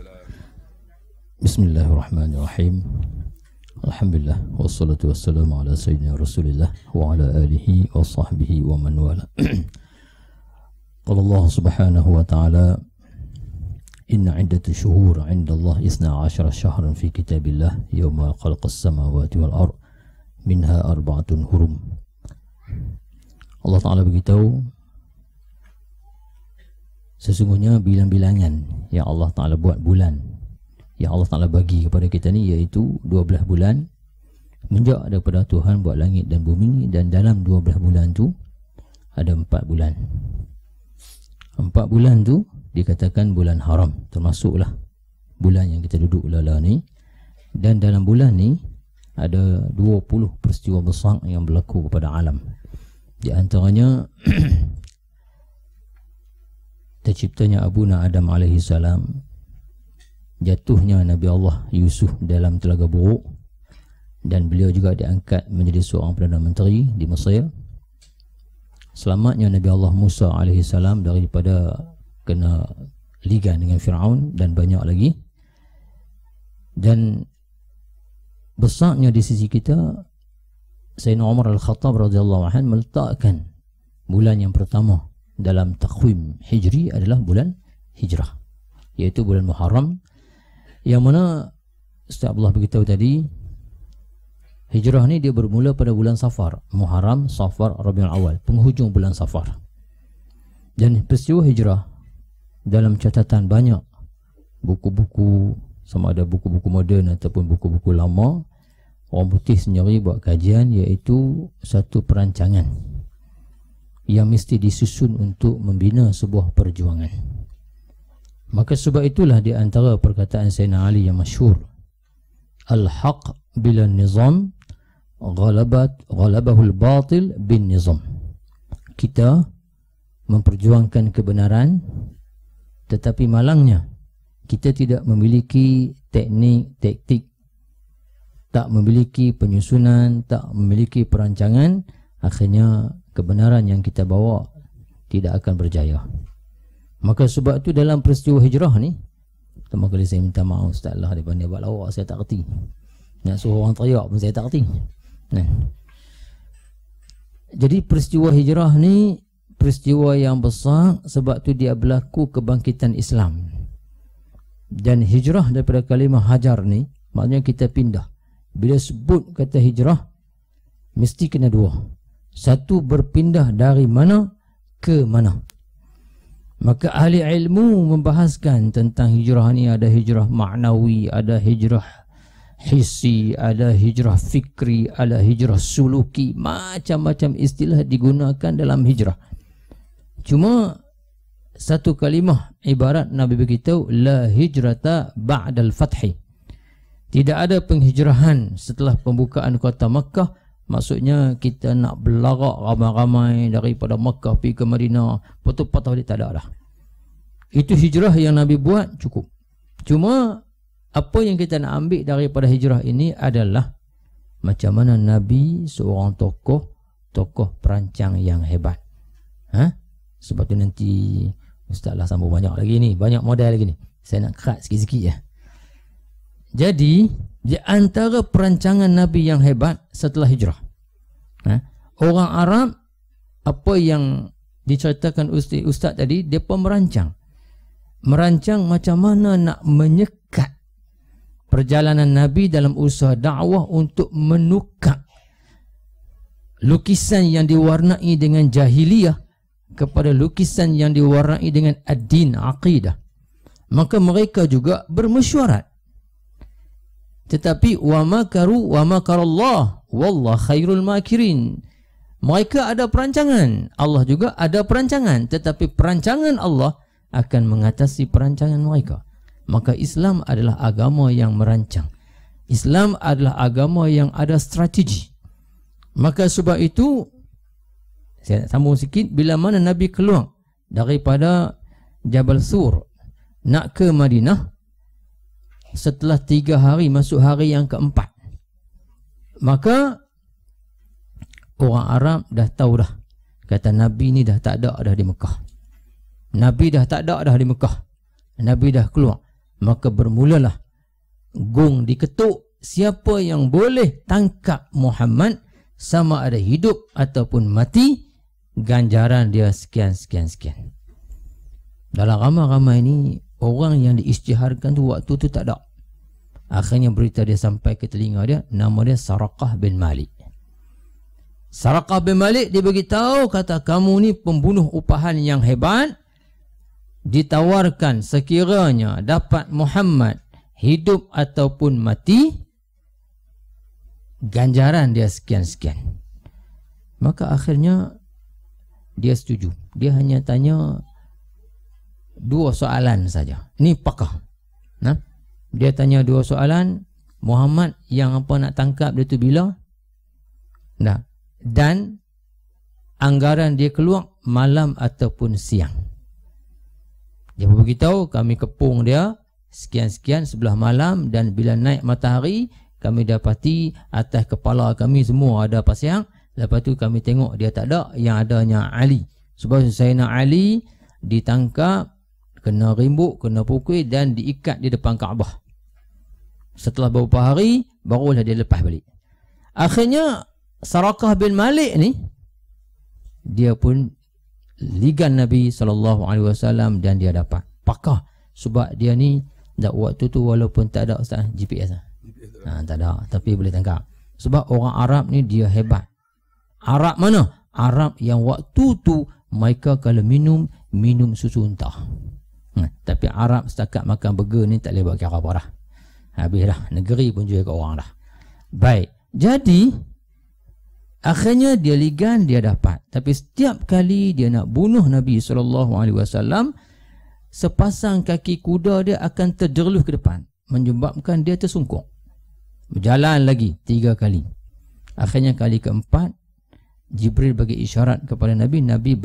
Bismillahirrahmanirrahim. Alhamdulillah wassalatu wassalamu ala sayyidina Rasulillah wa ala alihi wa sahbihi wa man wala. Qala Allah subhanahu wa ta'ala, inna 'iddatu syuhur 'inda Allah 12 syahran fi kitabillah yawma khalaqas samawati wal ard minha arba'atun hurum. Allah Ta'ala beritahu, sesungguhnya bilang-bilangan yang Allah Ta'ala buat bulan, yang Allah Ta'ala bagi kepada kita ni, iaitu 12 bulan menjak daripada Tuhan buat langit dan bumi. Dan dalam 12 bulan tu ada 4 bulan. 4 bulan tu dikatakan bulan haram, termasuklah bulan yang kita duduk lala ni. Dan dalam bulan ni ada 20 peristiwa besar yang berlaku kepada alam. Di antaranya terciptanya Abuna Adam alaihi salam, jatuhnya Nabi Allah Yusuf dalam telaga buruk, dan beliau juga diangkat menjadi seorang Perdana Menteri di Mesir. Selamatnya Nabi Allah Musa alaihi salam daripada kena ligan dengan Firaun, dan banyak lagi. Dan besarnya di sisi kita, Sayyidina Umar Al-Khattab radhiyallahu anhu meletakkan bulan yang pertama dalam takhwim hijri adalah bulan hijrah, iaitu bulan Muharram, yang mana Ustaz Abdullah beritahu tadi, hijrah ni dia bermula pada bulan Safar, Muharram, Safar, Rabiul Awal, penghujung bulan Safar. Dan peristiwa hijrah dalam catatan banyak buku-buku, sama ada buku-buku moden ataupun buku-buku lama, orang putih sendiri buat kajian, iaitu satu perancangan yang mesti disusun untuk membina sebuah perjuangan. Maka sebab itulah di antara perkataan Sayyidina Ali yang masyhur, al-haq bila nizam ghalabahul batil bin nizam. Kita memperjuangkan kebenaran, tetapi malangnya kita tidak memiliki teknik, taktik, tak memiliki penyusunan, tak memiliki perancangan. Akhirnya kebenaran yang kita bawa tidak akan berjaya. Maka sebab itu dalam peristiwa hijrah ni, pertama kali saya minta maaf Ustaz lah, daripada dia buat lawak saya tak kerti, nak suruh orang teriak pun saya tak kerti. Jadi peristiwa hijrah ni peristiwa yang besar, sebab tu dia berlaku kebangkitan Islam. Dan hijrah daripada kalimah hajar ni maknanya kita pindah. Bila sebut kata hijrah, mesti kena dua. Satu, berpindah dari mana ke mana. Maka ahli ilmu membahaskan tentang hijrah ni, ada hijrah maknawi, ada hijrah hissi, ada hijrah fikri, ada hijrah suluki. Macam-macam istilah digunakan dalam hijrah. Cuma satu kalimah ibarat Nabi beritahu, la hijrata ba'dal fathi. Tidak ada penghijrahan setelah pembukaan kota Makkah. Maksudnya kita nak berlarak ramai-ramai daripada Makkah pergi ke Madinah, patah balik, tak ada dah. Itu hijrah yang Nabi buat, cukup. Cuma apa yang kita nak ambil daripada hijrah ini adalah macam mana Nabi, seorang tokoh, tokoh perancang yang hebat. Sebab tu nanti Ustaz lah sambung banyak lagi ni, banyak model lagi ni. Saya nak cut sikit-sikit je. Jadi di antara perancangan Nabi yang hebat setelah hijrah, orang Arab, apa yang diceritakan Ustaz tadi, dia pun merancang macam mana nak menyekat perjalanan Nabi dalam usaha dakwah untuk menukar lukisan yang diwarnai dengan jahiliyah kepada lukisan yang diwarnai dengan ad-din, aqidah. Maka mereka juga bermesyuarat. Tetapi wa makaru wa makarallah wallahu khairul makirin. Mereka ada perancangan, Allah juga ada perancangan, tetapi perancangan Allah akan mengatasi perancangan mereka. Maka Islam adalah agama yang merancang. Islam adalah agama yang ada strategi. Maka sebab itu, saya nak sambung sikit, bila mana Nabi keluar daripada Jabal Sur nak ke Madinah, setelah 3 hari masuk hari yang keempat, maka orang Arab dah tahu dah, kata Nabi ni dah tak ada dah di Mekah. Nabi dah tak ada dah di Mekah. Nabi dah keluar. Maka bermulalah gong diketuk, siapa yang boleh tangkap Muhammad, sama ada hidup ataupun mati, ganjaran dia sekian. Dalam ramai-ramai ni, orang yang diisytiharkan tu waktu tu tak ada. Akhirnya berita dia sampai ke telinga dia, nama dia Saraqah bin Malik. Saraqah bin Malik dia beritahu, kata kamu ni pembunuh upahan yang hebat, ditawarkan sekiranya dapat Muhammad hidup ataupun mati, ganjaran dia sekian. Maka akhirnya dia setuju. Dia hanya tanya 2 soalan saja. Ni pakar. Dia tanya 2 soalan. Muhammad yang apa nak tangkap dia tu bila? Dan anggaran dia keluar malam ataupun siang. Dia beritahu kami kepung dia sekian sebelah malam, dan bila naik matahari kami dapati atas kepala kami semua ada pasang. Lepas tu kami tengok dia tak ada, yang adanya Ali. Sebab Sayyidina Ali ditangkap, kena rimbuk, kena pukul dan diikat di depan Kaabah. Setelah beberapa hari barulah dia lepas balik. Akhirnya Saraqah bin Malik ni dia pun ligan Nabi SAW dan dia dapat pakar. Sebab dia ni waktu tu walaupun tak ada Ustaz GPS tak ada, tapi boleh tangkap. Sebab orang Arab ni dia hebat. Arab mana? Arab yang waktu tu mereka kalau minum susu unta. Tapi Arab setakat makan burger ni tak boleh buat kira apa dah. Habis dah, negeri pun jual ke orang dah. Baik, jadi akhirnya dia ligan, dia dapat. Tapi setiap kali dia nak bunuh Nabi SAW, sepasang kaki kuda dia akan terjeruh ke depan, menyebabkan dia tersungkuk. Berjalan lagi 3 kali. Akhirnya kali keempat, Jibril bagi isyarat kepada Nabi. Nabi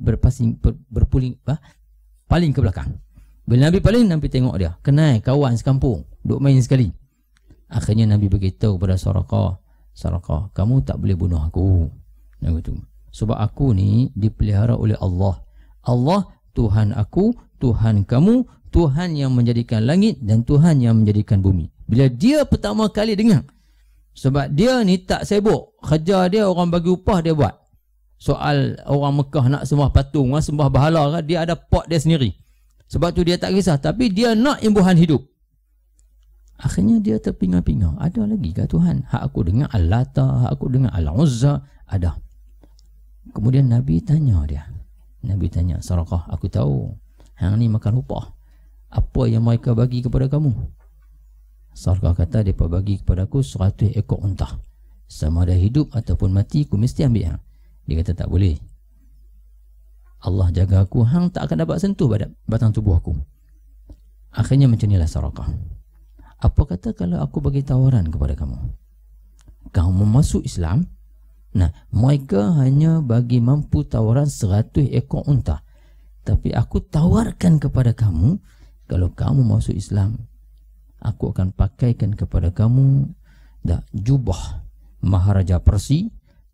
paling ke belakang. Bila Nabi paling, Nabi tengok dia, kenal kawan sekampung, duk main sekali. Akhirnya Nabi beritahu kepada Saraqah, kamu tak boleh bunuh aku. Sebab aku ni dipelihara oleh Allah. Allah Tuhan aku, Tuhan kamu, Tuhan yang menjadikan langit dan Tuhan yang menjadikan bumi. Bila dia pertama kali dengar, sebab dia ni tak sibuk, kerja dia orang bagi upah dia buat. Soal orang Mekah nak sembah patung, sembah bahala, dia ada pot dia sendiri. Sebab tu dia tak kisah, tapi dia nak imbuhan hidup. Akhirnya dia terpinga-pinga, ada lagi ke Tuhan? Hak aku dengar Al-Lata, hak aku dengar Al-Uzza, ada. Kemudian Nabi tanya dia. Nabi tanya, Saraqah, aku tahu hang ni makan upah. Apa yang mereka bagi kepada kamu? Saraqah kata, mereka bagi kepada aku 100 ekor unta. Sama ada hidup ataupun mati, aku mesti ambil hang. Dia kata, tak boleh. Allah jaga aku, hang tak akan dapat sentuh batang tubuh aku. Akhirnya macam inilah Saraqah. Apa kata kalau aku bagi tawaran kepada kamu? Kamu masuk Islam, mereka hanya bagi mampu tawaran 100 ekor unta. Tapi aku tawarkan kepada kamu, kalau kamu masuk Islam, aku akan pakaikan kepada kamu jubah Maharaja Persi,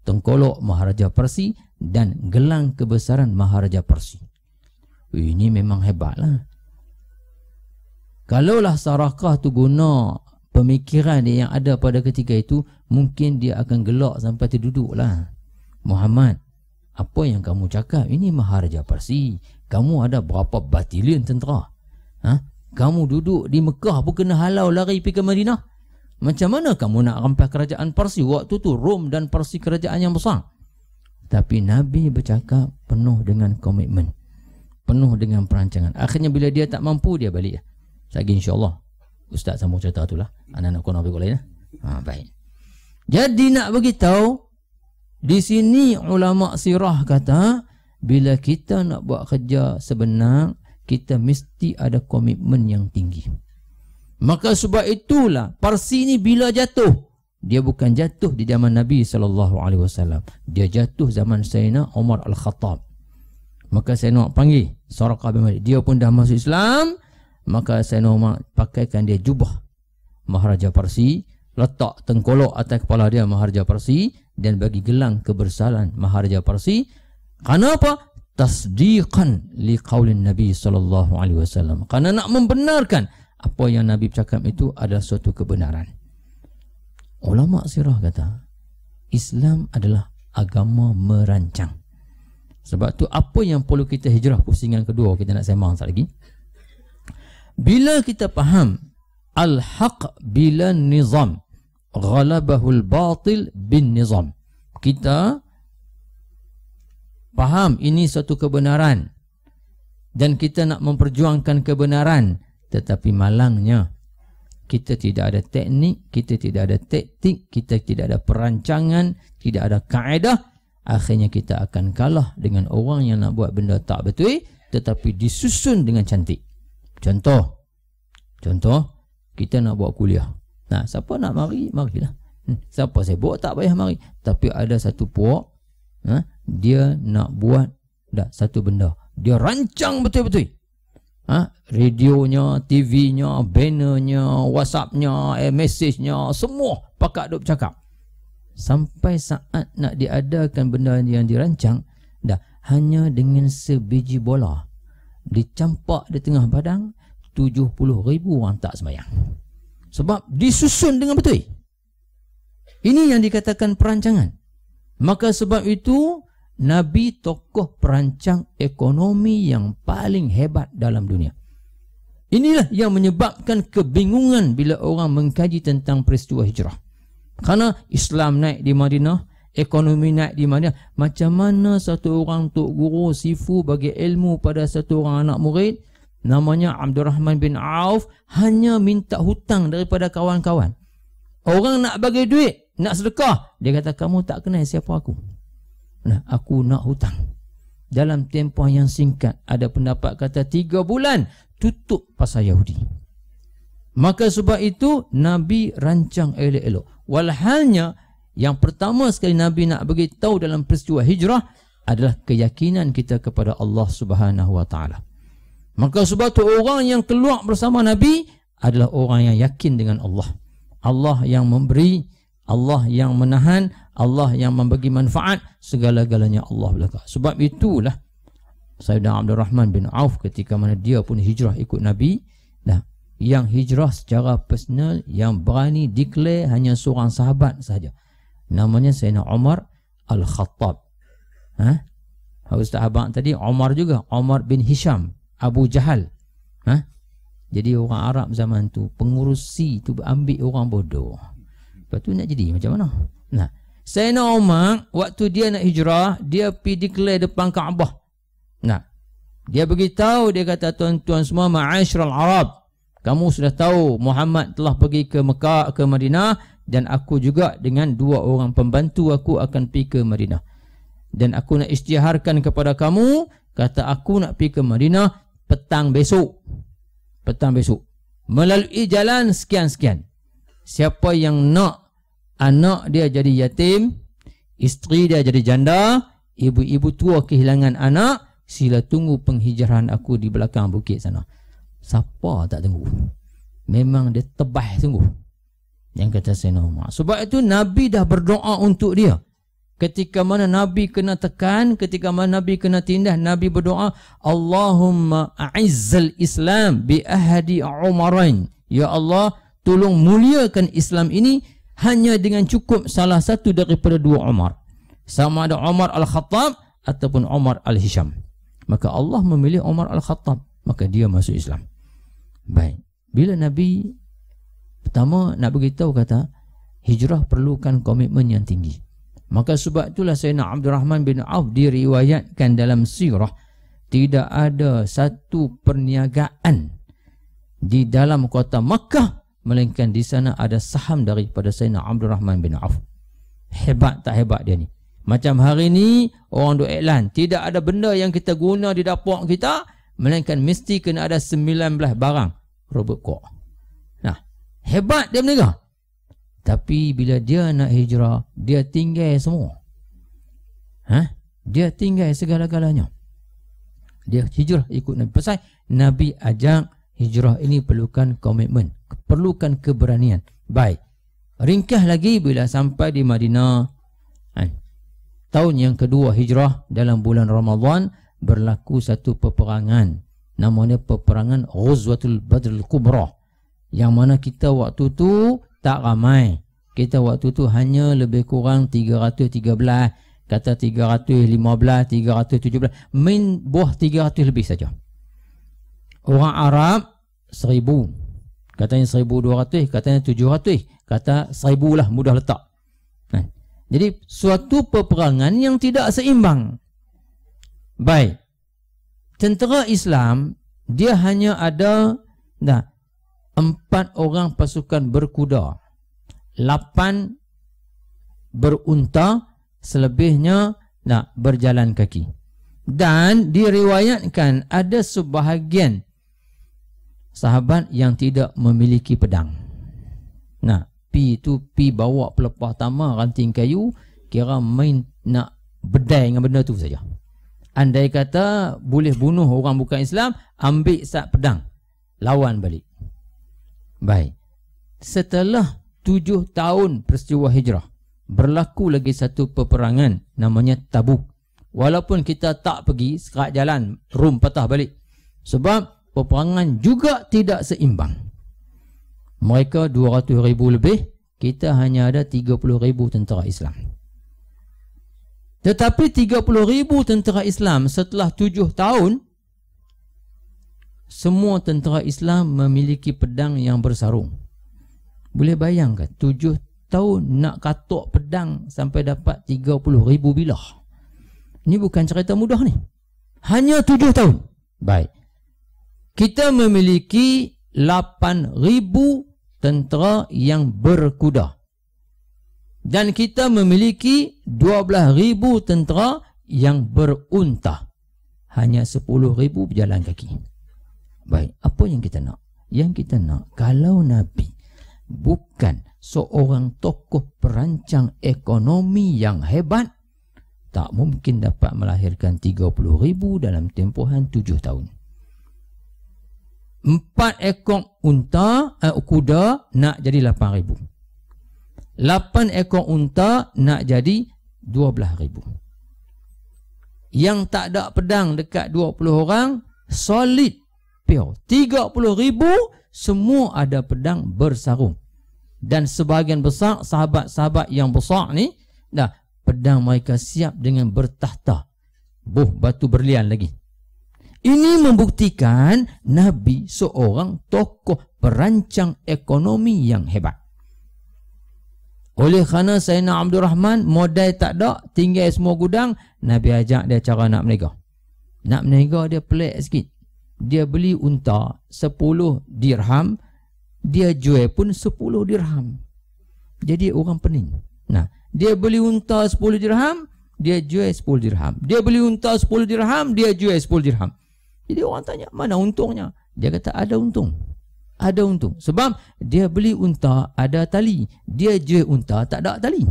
tengkolok Maharaja Parsi dan gelang kebesaran Maharaja Parsi. Ini memang hebatlah. Kalaulah Sarakah tu guna pemikiran dia yang ada pada ketika itu, mungkin dia akan gelak sampai terduduklah. Muhammad, apa yang kamu cakap? Ini Maharaja Parsi. Kamu ada berapa batalion tentera? Kamu duduk di Mekah pun kena halau lari pergi ke Madinah. Macam mana kamu nak rampas kerajaan Parsi? Waktu tu Rom dan Parsi kerajaan yang besar. Tapi Nabi bercakap penuh dengan komitmen, penuh dengan perancangan. Akhirnya bila dia tak mampu, dia balik. Lagi insyaAllah Ustaz sambung cerita tu lah. Anak-anak korang berikut lain. Baik. Jadi nak beritahu, di sini ulama sirah kata, bila kita nak buat kerja sebenar, kita mesti ada komitmen yang tinggi. Maka sebab itulah Parsi ni bila jatuh, dia bukan jatuh di zaman Nabi SAW. Dia jatuh zaman Sayyidina Umar Al-Khattab. Maka Sayyidina panggil Sarakah bin Malik. Dia pun dah masuk Islam. Maka Sayyidina Umar pakaikan dia jubah Maharaja Parsi, letak tengkolok atas kepala dia Maharaja Parsi, dan bagi gelang kebesaran Maharaja Parsi. Kenapa? Tasdiqan li qaulin Nabi SAW. Kerana nak membenarkan apa yang Nabi cakap itu adalah suatu kebenaran. Ulama sirah kata Islam adalah agama merancang. Sebab tu apa yang perlu kita hijrah, pusingan kedua kita nak sembang sekali lagi. Bila kita faham al-haq bila nizam, ghalabahul batil bin nizam, kita faham ini satu kebenaran dan kita nak memperjuangkan kebenaran, tetapi malangnya kita tidak ada teknik, kita tidak ada taktik, kita tidak ada perancangan, tidak ada kaedah. Akhirnya kita akan kalah dengan orang yang nak buat benda tak betul tetapi disusun dengan cantik. Contoh, kita nak buat kuliah. Nah, siapa nak mari, marilah. Siapa sibuk tak payah mari. Tapi ada satu puak, dia nak buat satu benda. Dia rancang betul-betul. Radionya, TV-nya, bannernya, WhatsApp-nya, message-nya, semua pakat duk bercakap. Sampai saat nak diadakan benda yang dirancang, hanya dengan sebiji bola dicampak di tengah padang, 70,000 orang tak sembahyang. Sebab disusun dengan betul. Ini yang dikatakan perancangan. Maka sebab itu Nabi tokoh perancang ekonomi yang paling hebat dalam dunia. Inilah yang menyebabkan kebingungan bila orang mengkaji tentang peristiwa hijrah. Kerana Islam naik di Madinah, ekonomi naik di Madinah. Macam mana satu orang tok guru sifu bagi ilmu pada satu orang anak murid, namanya Abdurrahman bin Auf, hanya minta hutang daripada kawan-kawan. Orang nak bagi duit, nak sedekah, dia kata kamu tak kenal siapa aku. Nah, aku nak hutang. Dalam tempoh yang singkat, ada pendapat kata 3 bulan tutup pasar Yahudi. Maka sebab itu Nabi rancang elok-elok. Walhalnya yang pertama sekali Nabi nak bagi tahu dalam peristiwa hijrah adalah keyakinan kita kepada Allah Subhanahu wa taala. Maka sebab tu orang yang keluar bersama Nabi adalah orang yang yakin dengan Allah. Allah yang memberi, Allah yang menahan, Allah yang membagi manfaat, segala-galanya Allah belaka. Sebab itulah Sayyidina Abdurrahman bin Auf ketika mana dia pun hijrah ikut Nabi, yang hijrah secara personal, yang berani declare hanya seorang sahabat sahaja. Namanya Sayyidina Umar Al-Khattab. Ustaz abang tadi Umar juga, Umar bin Hisham, Abu Jahal. Jadi orang Arab zaman tu, pengurusi tu ambil orang bodoh. Lepas tu nak jadi macam mana? Nah, Sayyidina Umar waktu dia nak hijrah, dia pergi declare depan Kaabah. Nah, dia beritahu, dia kata, tuan-tuan semua, ma'asyiral Arab, kamu sudah tahu Muhammad telah pergi ke Mekah, ke Madinah, dan aku juga dengan 2 orang pembantu aku akan pergi ke Madinah. Dan aku nak isytiharkan kepada kamu, kata aku nak pergi ke Madinah petang besok. Petang besok. Melalui jalan sekian-sekian. Siapa yang nak anak dia jadi yatim, isteri dia jadi janda, ibu-ibu tua kehilangan anak, sila tunggu penghijrahan aku di belakang bukit sana. Siapa tak tunggu? Memang dia tebah sungguh. Yang kata Sayyidina Umar. Sebab itu Nabi dah berdoa untuk dia. Ketika mana Nabi kena tekan, ketika mana Nabi kena tindas, Nabi berdoa, Allahumma a'izzal Islam bi ahadi umarain. Ya Allah, tolong muliakan Islam ini hanya dengan cukup salah satu daripada dua Umar. Sama ada Umar Al-Khattab ataupun Umar Al-Hisham. Maka Allah memilih Umar Al-Khattab, maka dia masuk Islam. Baik. Bila Nabi pertama nak beritahu kata, hijrah perlukan komitmen yang tinggi. Maka sebab itulah Sayyidina Abdul Rahman bin Auf diriwayatkan dalam sirah, tidak ada satu perniagaan di dalam kota Makkah melainkan di sana ada saham daripada Sayyidina Abdul Rahman bin Auf. Hebat tak hebat dia ni? Macam hari ni orang duk iklan, tidak ada benda yang kita guna di dapur kita melainkan mesti kena ada 19 barang Robert Koch. Nah, hebat dia berniaga. Tapi bila dia nak hijrah, dia tinggal semua. Dia tinggal segala-galanya. Dia hijrah ikut Nabi. Pasal Nabi ajak hijrah ini perlukan komitmen, perlukan keberanian. Baik. Ringkas lagi bila sampai di Madinah. Tahun yang kedua hijrah dalam bulan Ramadan berlaku satu peperangan. Namanya peperangan Ghazwatul Badr Al-Kubra. Yang mana kita waktu tu tak ramai. Kita waktu tu hanya lebih kurang 313, kata 315, 317, main buah 300 lebih saja. Orang Arab 1000, katanya 1200, katanya 700, kata 1000 lah mudah letak. Jadi suatu peperangan yang tidak seimbang. Baik. Tentera Islam dia hanya ada 4 orang pasukan berkuda, 8 berunta, selebihnya berjalan kaki. Dan diriwayatkan ada sebahagian sahabat yang tidak memiliki pedang. Pi bawa pelepah tama ranting kayu, kira main nak bedai dengan benda tu saja. Andai kata boleh bunuh orang bukan Islam, ambil sat pedang, lawan balik. Baik. Setelah 7 tahun peristiwa hijrah, berlaku lagi satu peperangan namanya Tabuk. Walaupun kita tak pergi, sekerat jalan Rom patah balik. Sebab peperangan juga tidak seimbang. Mereka 200,000 lebih, kita hanya ada 30,000 tentera Islam. Tetapi 30,000 tentera Islam setelah 7 tahun, semua tentera Islam memiliki pedang yang bersarung. Boleh bayangkan 7 tahun nak katok pedang sampai dapat 30,000 bilah. Ini bukan cerita mudah ni. Hanya 7 tahun. Baik. Kita memiliki 8,000 tentera yang berkuda. Dan kita memiliki 12,000 tentera yang berunta. Hanya 10,000 berjalan kaki. Baik, apa yang kita nak? Yang kita nak, kalau Nabi bukan seorang tokoh perancang ekonomi yang hebat, tak mungkin dapat melahirkan 30,000 dalam tempohan 7 tahun. 4 ekor unta, kuda nak jadi 8,000. 8 ekor unta nak jadi 12,000. Yang tak ada pedang dekat 20 orang, solid, pure. 30,000 semua ada pedang bersarung. Dan sebahagian besar sahabat-sahabat yang besar ni, pedang mereka siap dengan bertahta. Batu berlian lagi. Ini membuktikan Nabi seorang tokoh perancang ekonomi yang hebat. Oleh kerana Sayyidina Abdul Rahman modal tak ada, tinggal semua gudang, Nabi ajak dia cara nak berniaga. Nak berniaga dia pelik sikit. Dia beli unta 10 dirham, dia jual pun 10 dirham. Jadi orang pening. Dia beli unta 10 dirham, dia jual 10 dirham. Dia beli unta 10 dirham, dia jual 10 dirham. Jadi orang tanya, mana untungnya? Dia kata ada untung. Ada untung. Sebab dia beli unta ada tali, dia jual unta tak ada tali.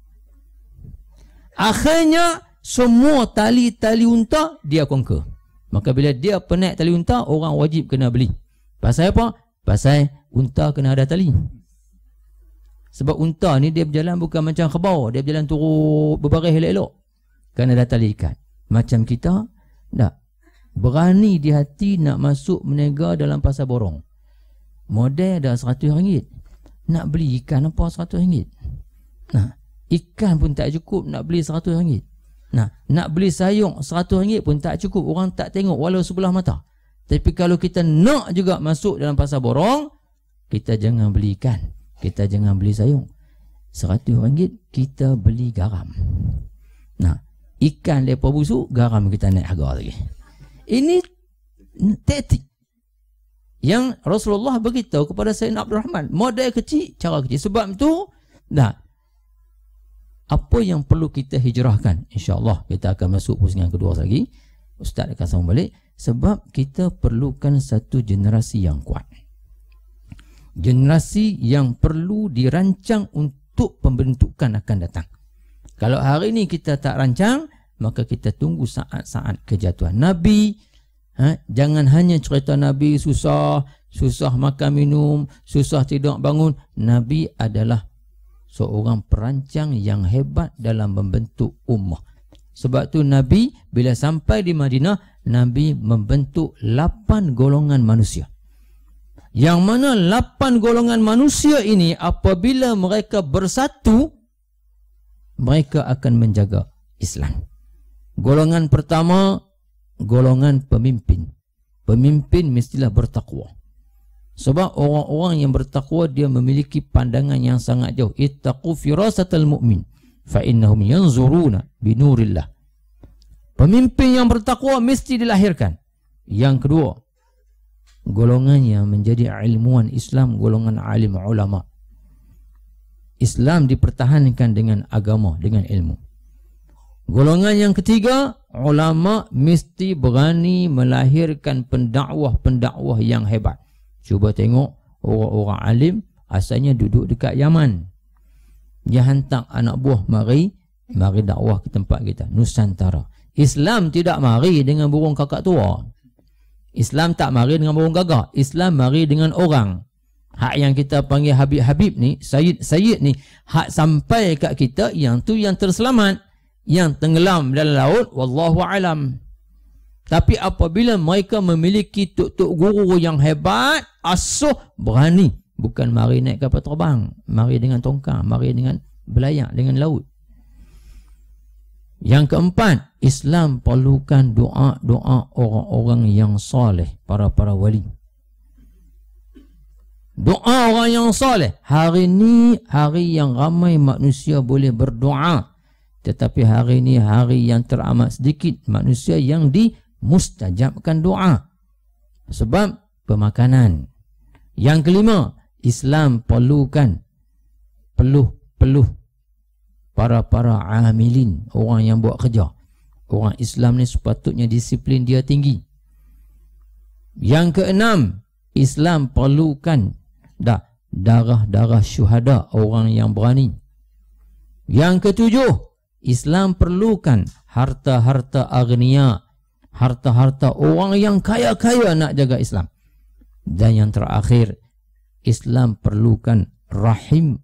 Akhirnya semua tali-tali unta dia conquer. Maka bila dia penaik tali unta, orang wajib kena beli. Pasal apa? Pasal unta kena ada tali. Sebab unta ni dia berjalan bukan macam kerbau, dia berjalan turut berbaris elok-elok. Kerana dah tali ikat. Macam kita, tak. Berani di hati nak masuk meniaga dalam pasar borong. Modal dah RM100. Nak beli ikan apa RM100? Nah, ikan pun tak cukup nak beli RM100. Nah, nak beli sayur RM100 pun tak cukup. Orang tak tengok walau sebelah mata. Tapi kalau kita nak juga masuk dalam pasar borong, kita jangan beli ikan, kita jangan beli sayur. RM100 kita beli garam. Nah, ikan lepas busuk, garam kita naik harga lagi. Ini taktik yang Rasulullah beritahu kepada Sayyidina Abdul Rahman. Modal kecil, cara kecil. Sebab itu, dah, apa yang perlu kita hijrahkan? InsyaAllah kita akan masuk pusingan kedua lagi. Ustaz akan sambung balik. Sebab kita perlukan satu generasi yang kuat. Generasi yang perlu dirancang untuk pembentukan akan datang. Kalau hari ini kita tak rancang, maka kita tunggu saat-saat kejatuhan. Nabi, jangan hanya cerita Nabi susah makan minum, susah tidur bangun. Nabi adalah seorang perancang yang hebat dalam membentuk ummah. Sebab tu Nabi bila sampai di Madinah, Nabi membentuk 8 golongan manusia. Yang mana 8 golongan manusia ini apabila mereka bersatu, mereka akan menjaga Islam. Golongan pertama, golongan pemimpin. Pemimpin mestilah bertakwa. Sebab orang-orang yang bertakwa dia memiliki pandangan yang sangat jauh. Ittaqu firasatal mu'min fa innahum yanzuruna binurillah. Pemimpin yang bertakwa mesti dilahirkan. Yang kedua, golongan yang menjadi ilmuwan Islam, golongan alim ulama. Islam dipertahankan dengan agama, dengan ilmu. Golongan yang ketiga, ulama mesti berani melahirkan pendakwah-pendakwah yang hebat. Cuba tengok orang-orang alim asalnya duduk dekat Yaman. Dia hantar anak buah mari dakwah ke tempat kita, Nusantara. Islam tidak mari dengan burung kakak tua. Islam tak mari dengan burung gagak. Islam mari dengan orang. Hak yang kita panggil Habib-Habib ni, Sayyid ni, hak sampai kat kita, yang tu yang terselamat. Yang tenggelam dalam laut, wallahu alam. Tapi apabila mereka memiliki tuk-tuk guru yang hebat, asuh berani. Bukan mari naik kapal terbang, mari dengan tongkang, mari dengan belayak, dengan laut. Yang keempat, Islam perlukan doa-doa orang-orang yang soleh, para wali. Doa orang yang soleh. Hari ini hari yang ramai manusia boleh berdoa. Tetapi hari ini hari yang teramat sedikit manusia yang dimustajabkan doa. Sebab pemakanan. Yang kelima, Islam perlukan peluh para amilin, orang yang buat kerja. Orang Islam ni sepatutnya disiplin dia tinggi. Yang keenam, Islam perlukan darah syuhada, orang yang berani. Yang ketujuh, Islam perlukan harta-harta agniya, harta-harta orang yang kaya-kaya nak jaga Islam. Dan yang terakhir, Islam perlukan rahim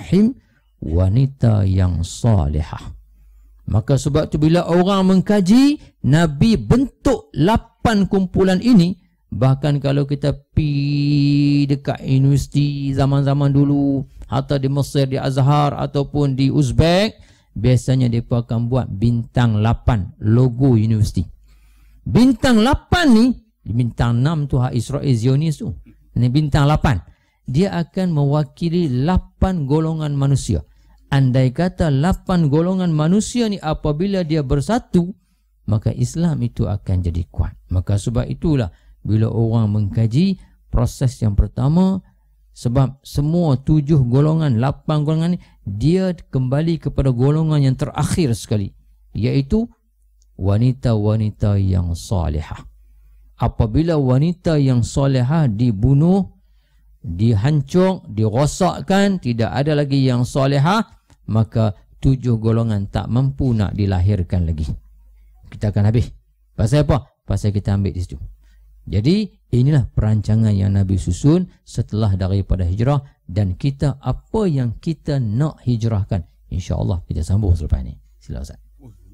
wanita yang salihah. Maka sebab tu bila orang mengkaji, Nabi bentuk 8 kumpulan ini. Bahkan kalau kita pergi dekat universiti zaman-zaman dulu, atau di Mesir, di Azhar ataupun di Uzbek, biasanya mereka akan buat bintang 8 logo universiti. Bintang 8 ni, bintang 6 tu hak Israel Zionis tu. Ini bintang 8. Dia akan mewakili 8 golongan manusia. Andai kata 8 golongan manusia ni apabila dia bersatu, maka Islam itu akan jadi kuat. Maka sebab itulah bila orang mengkaji proses yang pertama, sebab semua 7 golongan, 8 golongan ni, dia kembali kepada golongan yang terakhir sekali, iaitu wanita-wanita yang salihah. Apabila wanita yang salihah dibunuh, dihancur, dirosakkan, tidak ada lagi yang salihah, maka 7 golongan tak mampu nak dilahirkan lagi. Kita akan habis. Pasal apa? Pasal kita ambil di situ. Jadi inilah perancangan yang Nabi susun setelah daripada hijrah. dan kita apa yang kita nak hijrahkan. InsyaAllah kita sambung selepas ini. Sila Ustaz.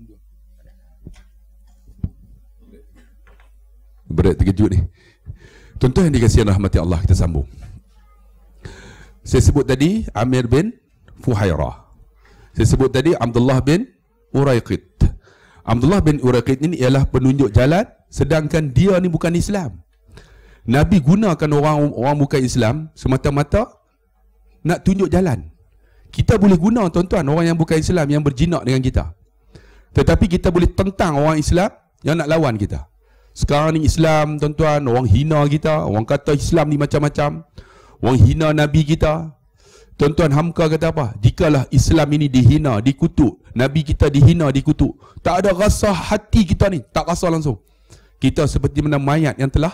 Berat terkejut ni. Tuan-tuan yang dikasihi rahmati Allah, kita sambung. Saya sebut tadi Amir bin Fuhairah. Saya sebut tadi Abdullah bin Uraiqid. Abdullah bin Uraiqid ini ialah penunjuk jalan, sedangkan dia ni bukan Islam. Nabi gunakan orang bukan Islam semata-mata nak tunjuk jalan. Kita boleh guna tuan-tuan orang yang bukan Islam yang berjinak dengan kita, tetapi kita boleh tentang orang Islam yang nak lawan kita. Sekarang ni Islam tuan-tuan, orang hina kita, orang kata Islam ni macam-macam, orang hina Nabi kita. Tuan-tuan, Hamka kata apa? Jikalah Islam ini dihina, dikutuk, Nabi kita dihina, dikutuk, tak ada rasa hati kita ni, tak rasa langsung. Kita seperti mana mayat yang telah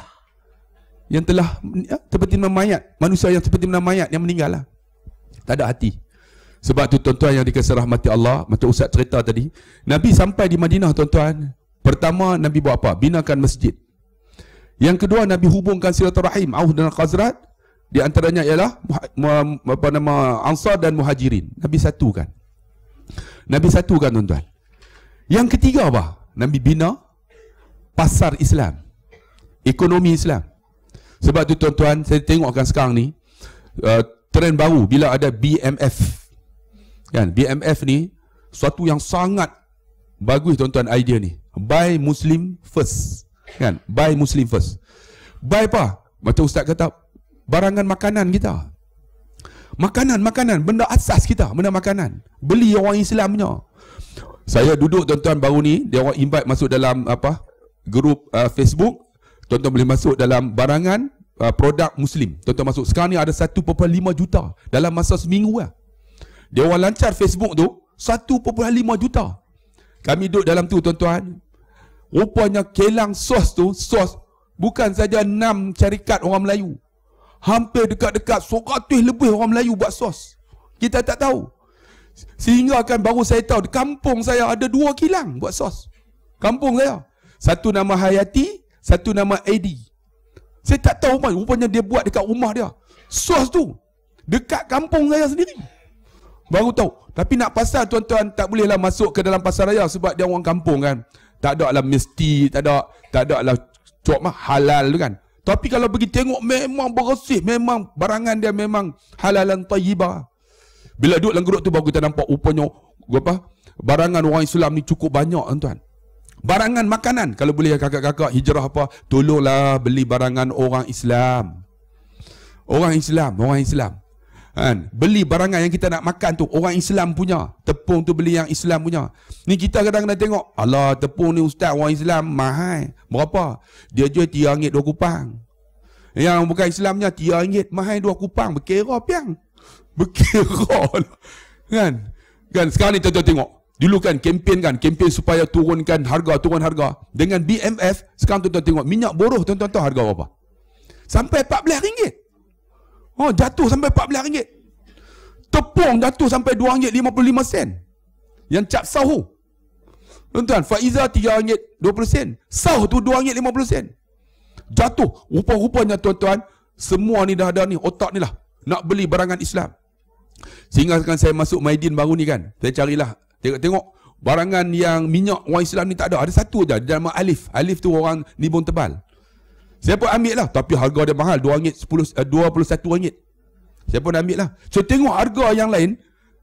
seperti mana mayat, manusia yang seperti mana mayat yang meninggal lah. Tak ada hati. Sebab tu tuan-tuan yang dikasihi rahmati Allah, macam Ustaz cerita tadi, Nabi sampai di Madinah tuan-tuan, pertama Nabi buat apa? Binakan masjid. Yang kedua, Nabi hubungkan silaturahim Aus dan Khazraj. Di antaranya ialah Ansar dan Muhajirin. Nabi satukan tuan-tuan. Yang ketiga apa? Nabi bina pasar Islam, ekonomi Islam. Sebab tu tuan-tuan, saya tengokkan sekarang ni trend baru bila ada BMF. Kan, BMF ni suatu yang sangat bagus tuan-tuan, idea ni. Buy Muslim first. Kan, buy Muslim first. Buy apa? Macam Ustaz kata, barangan makanan kita. Makanan, benda asas kita, benda makanan. Beli orang Islam punya. Saya duduk tuan-tuan baru ni, dia orang invite masuk dalam grup Facebook. Tuan-tuan boleh masuk dalam barangan produk Muslim. Tuan-tuan masuk. Sekarang ni ada 1.5 juta dalam masa seminggu lah. Dia orang lancar Facebook tu 1.5 juta. Kami duduk dalam tu tuan-tuan. Rupanya kelang sos tu, sos bukan saja 6 syarikat orang Melayu. Hampir dekat-dekat 100 lebih orang Melayu buat sos. Kita tak tahu. Sehingga kan baru saya tahu, di kampung saya ada 2 kilang buat sos. Kampung saya. Satu nama Hayati, satu nama Adi. Saya tak tahu apa, rupanya dia buat dekat rumah dia. Sos tu dekat kampung saya sendiri. Baru tahu. Tapi nak pasar tuan-tuan, tak bolehlah masuk ke dalam pasar raya sebab dia orang kampung kan. Tak ada lah mesti, tak ada lah cok mah halal tu kan. Tapi kalau pergi tengok memang bersih, memang barangan dia memang halalan tayyibah. Bila duduk dalam grup tu baru kita nampak rupanya barangan orang Islam ni cukup banyak tuan-tuan. Barangan makanan, kalau boleh kakak-kakak hijrah apa, tolonglah beli barangan orang Islam. Orang Islam. Kan? Beli barangan yang kita nak makan tu orang Islam punya. Tepung tu beli yang Islam punya. Ni kita kadang-kadang tengok, alah tepung ni ustaz orang Islam mahal. Berapa? Dia jual RM3 2 kupang. Yang bukan Islamnya RM3 mahal 2 kupang. Berkira piang. Berkira. Kan sekarang ni tuan-tuan tengok. Dulu kan kempen supaya turun harga. Dengan BMF sekarang tuan-tuan tengok minyak boros, tuan-tuan tahu harga berapa? Sampai RM14. Oh, jatuh sampai RM14. Tepung jatuh sampai RM2.55. Yang cap sahu. Tuan-tuan, Faiza RM3.20. Sah tu RM2.50. Jatuh. Rupa-rupanya tuan-tuan, semua ni dah ada ni, otak ni lah. Nak beli barangan Islam. Sehingga kan saya masuk Maidin baru ni kan. Saya carilah. Tengok. Barangan yang minyak orang Islam ni tak ada. Ada satu je. Dia nama Alif. Alif tu orang nibun tebal. Saya pun ambil lah. Tapi harga dia mahal. RM21. Saya pun ambil lah. So tengok harga yang lain.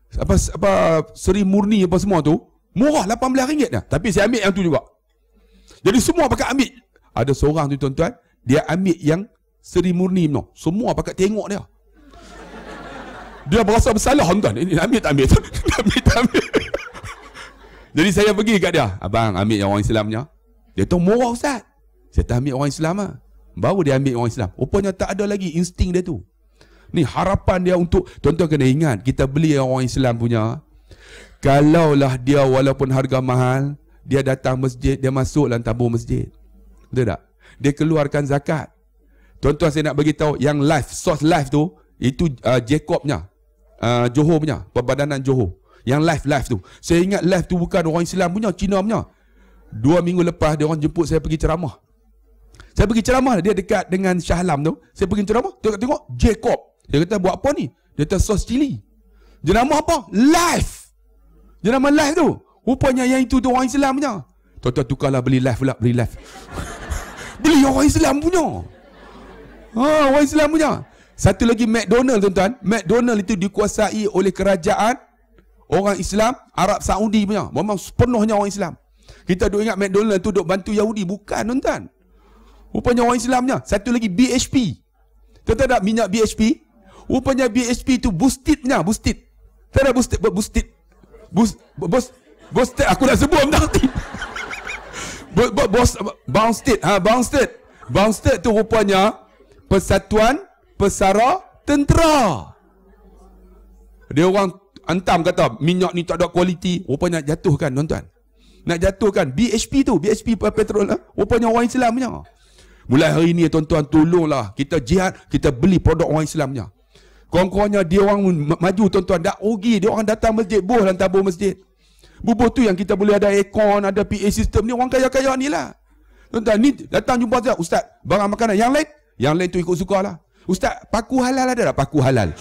Seri Murni apa semua tu. Murah RM18 dah. Tapi saya ambil yang tu juga. Jadi semua pakai ambil. Ada seorang tu tuan-tuan. Dia ambil yang Seri Murni no. Semua pakai tengok dia. Dia berasa bersalah tuan. Ini ambil tak ambil. Tak ambil. Jadi saya pergi kat dia. Abang ambil yang orang Islamnya. Dia tahu murah ustaz. Saya tak ambil orang Islam lah. Baru dia ambil orang Islam. Rupanya tak ada lagi insting dia tu. Ni harapan dia untuk, tuan-tuan kena ingat, kita beli orang Islam punya. Kalaulah dia walaupun harga mahal, dia datang masjid, dia masuk dalam tabung masjid. Betul tak? Dia keluarkan zakat. Tuan-tuan saya nak bagi tahu yang live, source live tu, itu Jacobnya. Johor punya, Perbadanan Johor. Yang live tu. Saya ingat live tu bukan orang Islam punya, Cina punya. 2 minggu lepas dia orang jemput saya pergi ceramah. Saya pergi ceramah, dia dekat dengan Shah Alam tu. Saya pergi ceramah, tengok Jacob. Dia kata buat apa ni? Dia kata sos cili. Jenama apa? Live. Jenama live tu. Rupanya yang itu tu orang Islam punya. Tuan-tuan tukarlah beli live pula, beli live. Beli orang Islam punya. Orang Islam punya. Satu lagi McDonald tuan-tuan. McDonald itu dikuasai oleh kerajaan orang Islam Arab Saudi punya. Memang sepenuhnya orang Islam. Kita duk ingat McDonald tu duk bantu Yahudi. Bukan tuan-tuan. Rupanya orang Islamnya. Satu lagi BHP. Tuan-tuan tak minyak BHP? Rupanya BHP tu boosted punya. Boosted. Tak ada boosted. Boosted. Boosted. Aku nak sebut nanti. Boosted. Boosted tu rupanya Persatuan Pesara Tentera. Dia orang antam kata minyak ni tak ada kualiti. Rupanya nak jatuhkan tuan-tuan. Nak jatuhkan BHP tu. BHP petrol. Rupanya orang Islam punya. Mulai hari ni tuan-tuan tolonglah kita jihad, kita beli produk orang Islamnya. Kurang-kurangnya dia orang maju tuan-tuan, tak rugi. Dia orang datang masjid, buh dan tabur masjid. Bubuh tu yang kita boleh ada aircon, ada PA system ni, orang kaya-kaya ni lah. Tuan-tuan ni datang jumpa saya, Ustaz, barang makanan yang lain tu ikut suka lah. Ustaz, paku halal ada tak? Paku halal.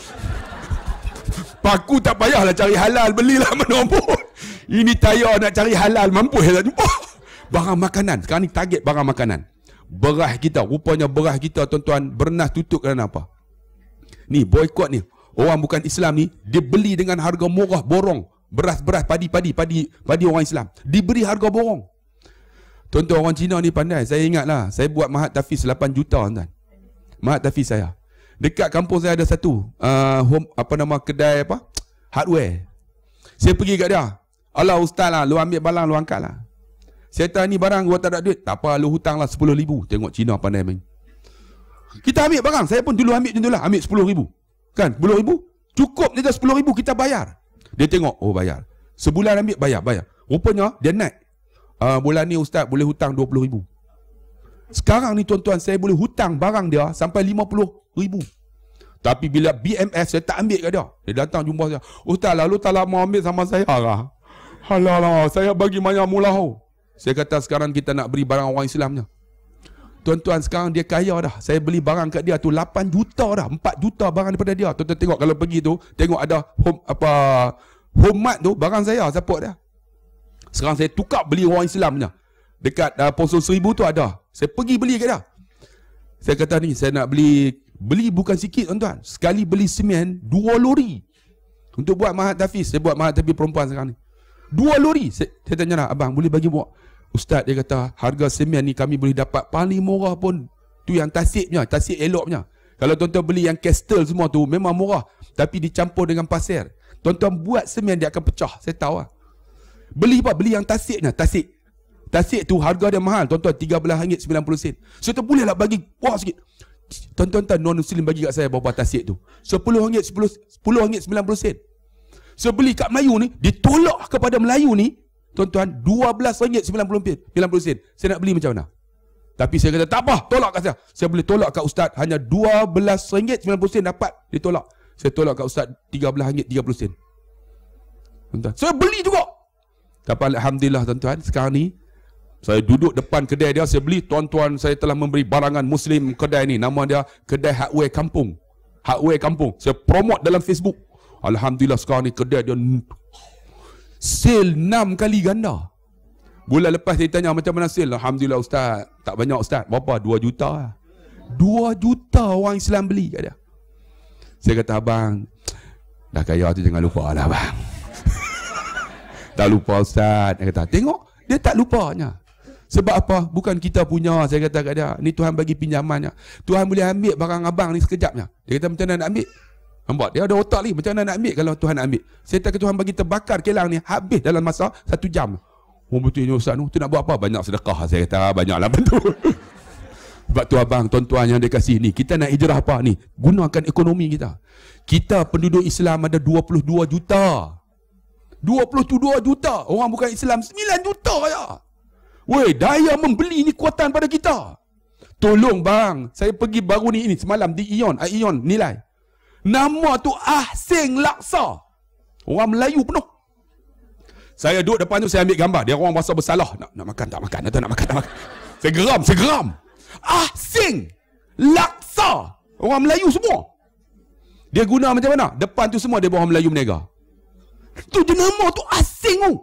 Paku tak payahlah cari halal, belilah mana pun. Ini tayar nak cari halal, mampu tak jumpa. Barang makanan, sekarang ni target barang makanan. Beras kita, rupanya beras kita tuan-tuan bernas tutup kerana apa? Ni boykot ni. Orang bukan Islam ni, dia beli dengan harga murah borong. Beras-beras padi orang Islam. Diberi harga borong. Tuan-tuan orang Cina ni pandai. Saya ingatlah, saya buat Mahat Tafiz 8 juta tuan. Mahat Tafiz saya. Dekat kampung saya ada satu kedai hardware. Saya pergi kat dia. Alah ustaz lah, lu ambil barang lu angkat lah. Saya kata ni barang gua tak ada duit. Tak apa, lu hutang lah 10,000. Tengok Cina pandai main. Kita ambil barang. Saya pun dulu ambil macam tu lah. Ambil 10,000. Kan? 10,000. Cukup dia dah 10,000 kita bayar. Dia tengok. Oh bayar. Sebulan ambil bayar. Rupanya dia naik. Bulan ni ustaz boleh hutang 20,000. Sekarang ni tuan-tuan saya boleh hutang barang dia sampai 50,000. Tapi bila BMS saya tak ambil kat dia. Dia datang jumpa saya. Ustaz lalu tak lama ambil sama saya lah. Alah, saya bagi banyak mulah. Saya kata sekarang kita nak beri barang orang Islamnya. Tuan-tuan sekarang dia kaya dah. Saya beli barang kat dia tu 8 juta dah. 4 juta barang daripada dia. Tuan-tuan tengok kalau pergi tu, tengok ada home mart tu, barang saya support dia. Sekarang saya tukar beli orang Islamnya. Dekat Poso 1000 tu ada. Saya pergi beli kat dia. Saya kata ni, saya nak beli bukan sikit tuan-tuan. Sekali beli semen 2 lori. Untuk buat Mahat Tafiz. Saya buat Mahat Tafiz perempuan sekarang ni. 2 lori. Saya tanya lah, abang boleh bagi buat? Ustaz dia kata harga semen ni kami boleh dapat paling murah pun tu yang tasik elok punya. Kalau tuan-tuan beli yang Castle semua tu memang murah, tapi dicampur dengan pasir. Tuan-tuan buat semen dia akan pecah. Saya tahu lah. Beli yang tasiknya. Tasik tu harga dia mahal tuan-tuan, RM13.90. So tu boleh lah bagi wah sikit. Tuan-tuan non-muslim bagi kat saya berapa tasik tu? RM10.90. So beli kat Melayu ni, ditolak kepada Melayu ni tuan-tuan RM12.90. Saya nak beli macam mana? Tapi saya kata tak apa, tolak kat saya. Saya boleh tolak kat ustaz hanya RM12.90 dapat ditolak. Saya tolak kat ustaz RM13.30. Tuan-tuan, saya beli juga. Tapi alhamdulillah tuan-tuan, sekarang ni saya duduk depan kedai dia, saya beli. Tuan-tuan, saya telah memberi barangan Muslim kedai ni. Nama dia Kedai Hardware Kampung. Hardware Kampung. Saya promote dalam Facebook. Alhamdulillah sekarang ni kedai dia sale 6 kali ganda. Bulan lepas saya tanya macam mana sale. Alhamdulillah ustaz, tak banyak ustaz. Berapa? 2 juta. 2 juta orang Islam beli kat dia. Saya kata abang, dah kaya tu jangan lupa lah abang. Tak lupa ustaz. Dia kata tengok, dia tak lupanya. Sebab apa? Bukan kita punya. Saya kata kat dia, ni Tuhan bagi pinjamannya. Tuhan boleh ambil barang abang ni sekejapnya. Dia kata macam mana nak ambil? Nampak? Dia ada otak ni. Macam mana nak ambil kalau Tuhan nak ambil? Saya kata Tuhan bagi terbakar kilang ni habis dalam masa 1 jam. Oh betulnya ustaz tu nak buat apa? Banyak sedekah. Saya kata banyaklah betul. Sebab tu abang, tuan-tuan yang dia kasih ni, kita nak hijrah apa ni? Gunakan ekonomi kita. Kita penduduk Islam ada 22 juta. 22 juta. Orang bukan Islam 9 juta ya. Weh, daya membeli ni kuatan pada kita. Tolong bang, saya pergi baru ni ini semalam di Ion nilai. Nama tu Ahsing Laksa. Orang Melayu penuh. Saya duduk depan tu, saya ambil gambar. Dia orang rasa bersalah. Nak makan, tak makan. Nak makan. Saya geram. Ahsing Laksa. Orang Melayu semua. Dia guna macam mana? Depan tu semua dia bawa Melayu berniaga. Tu jenama tu asing tu.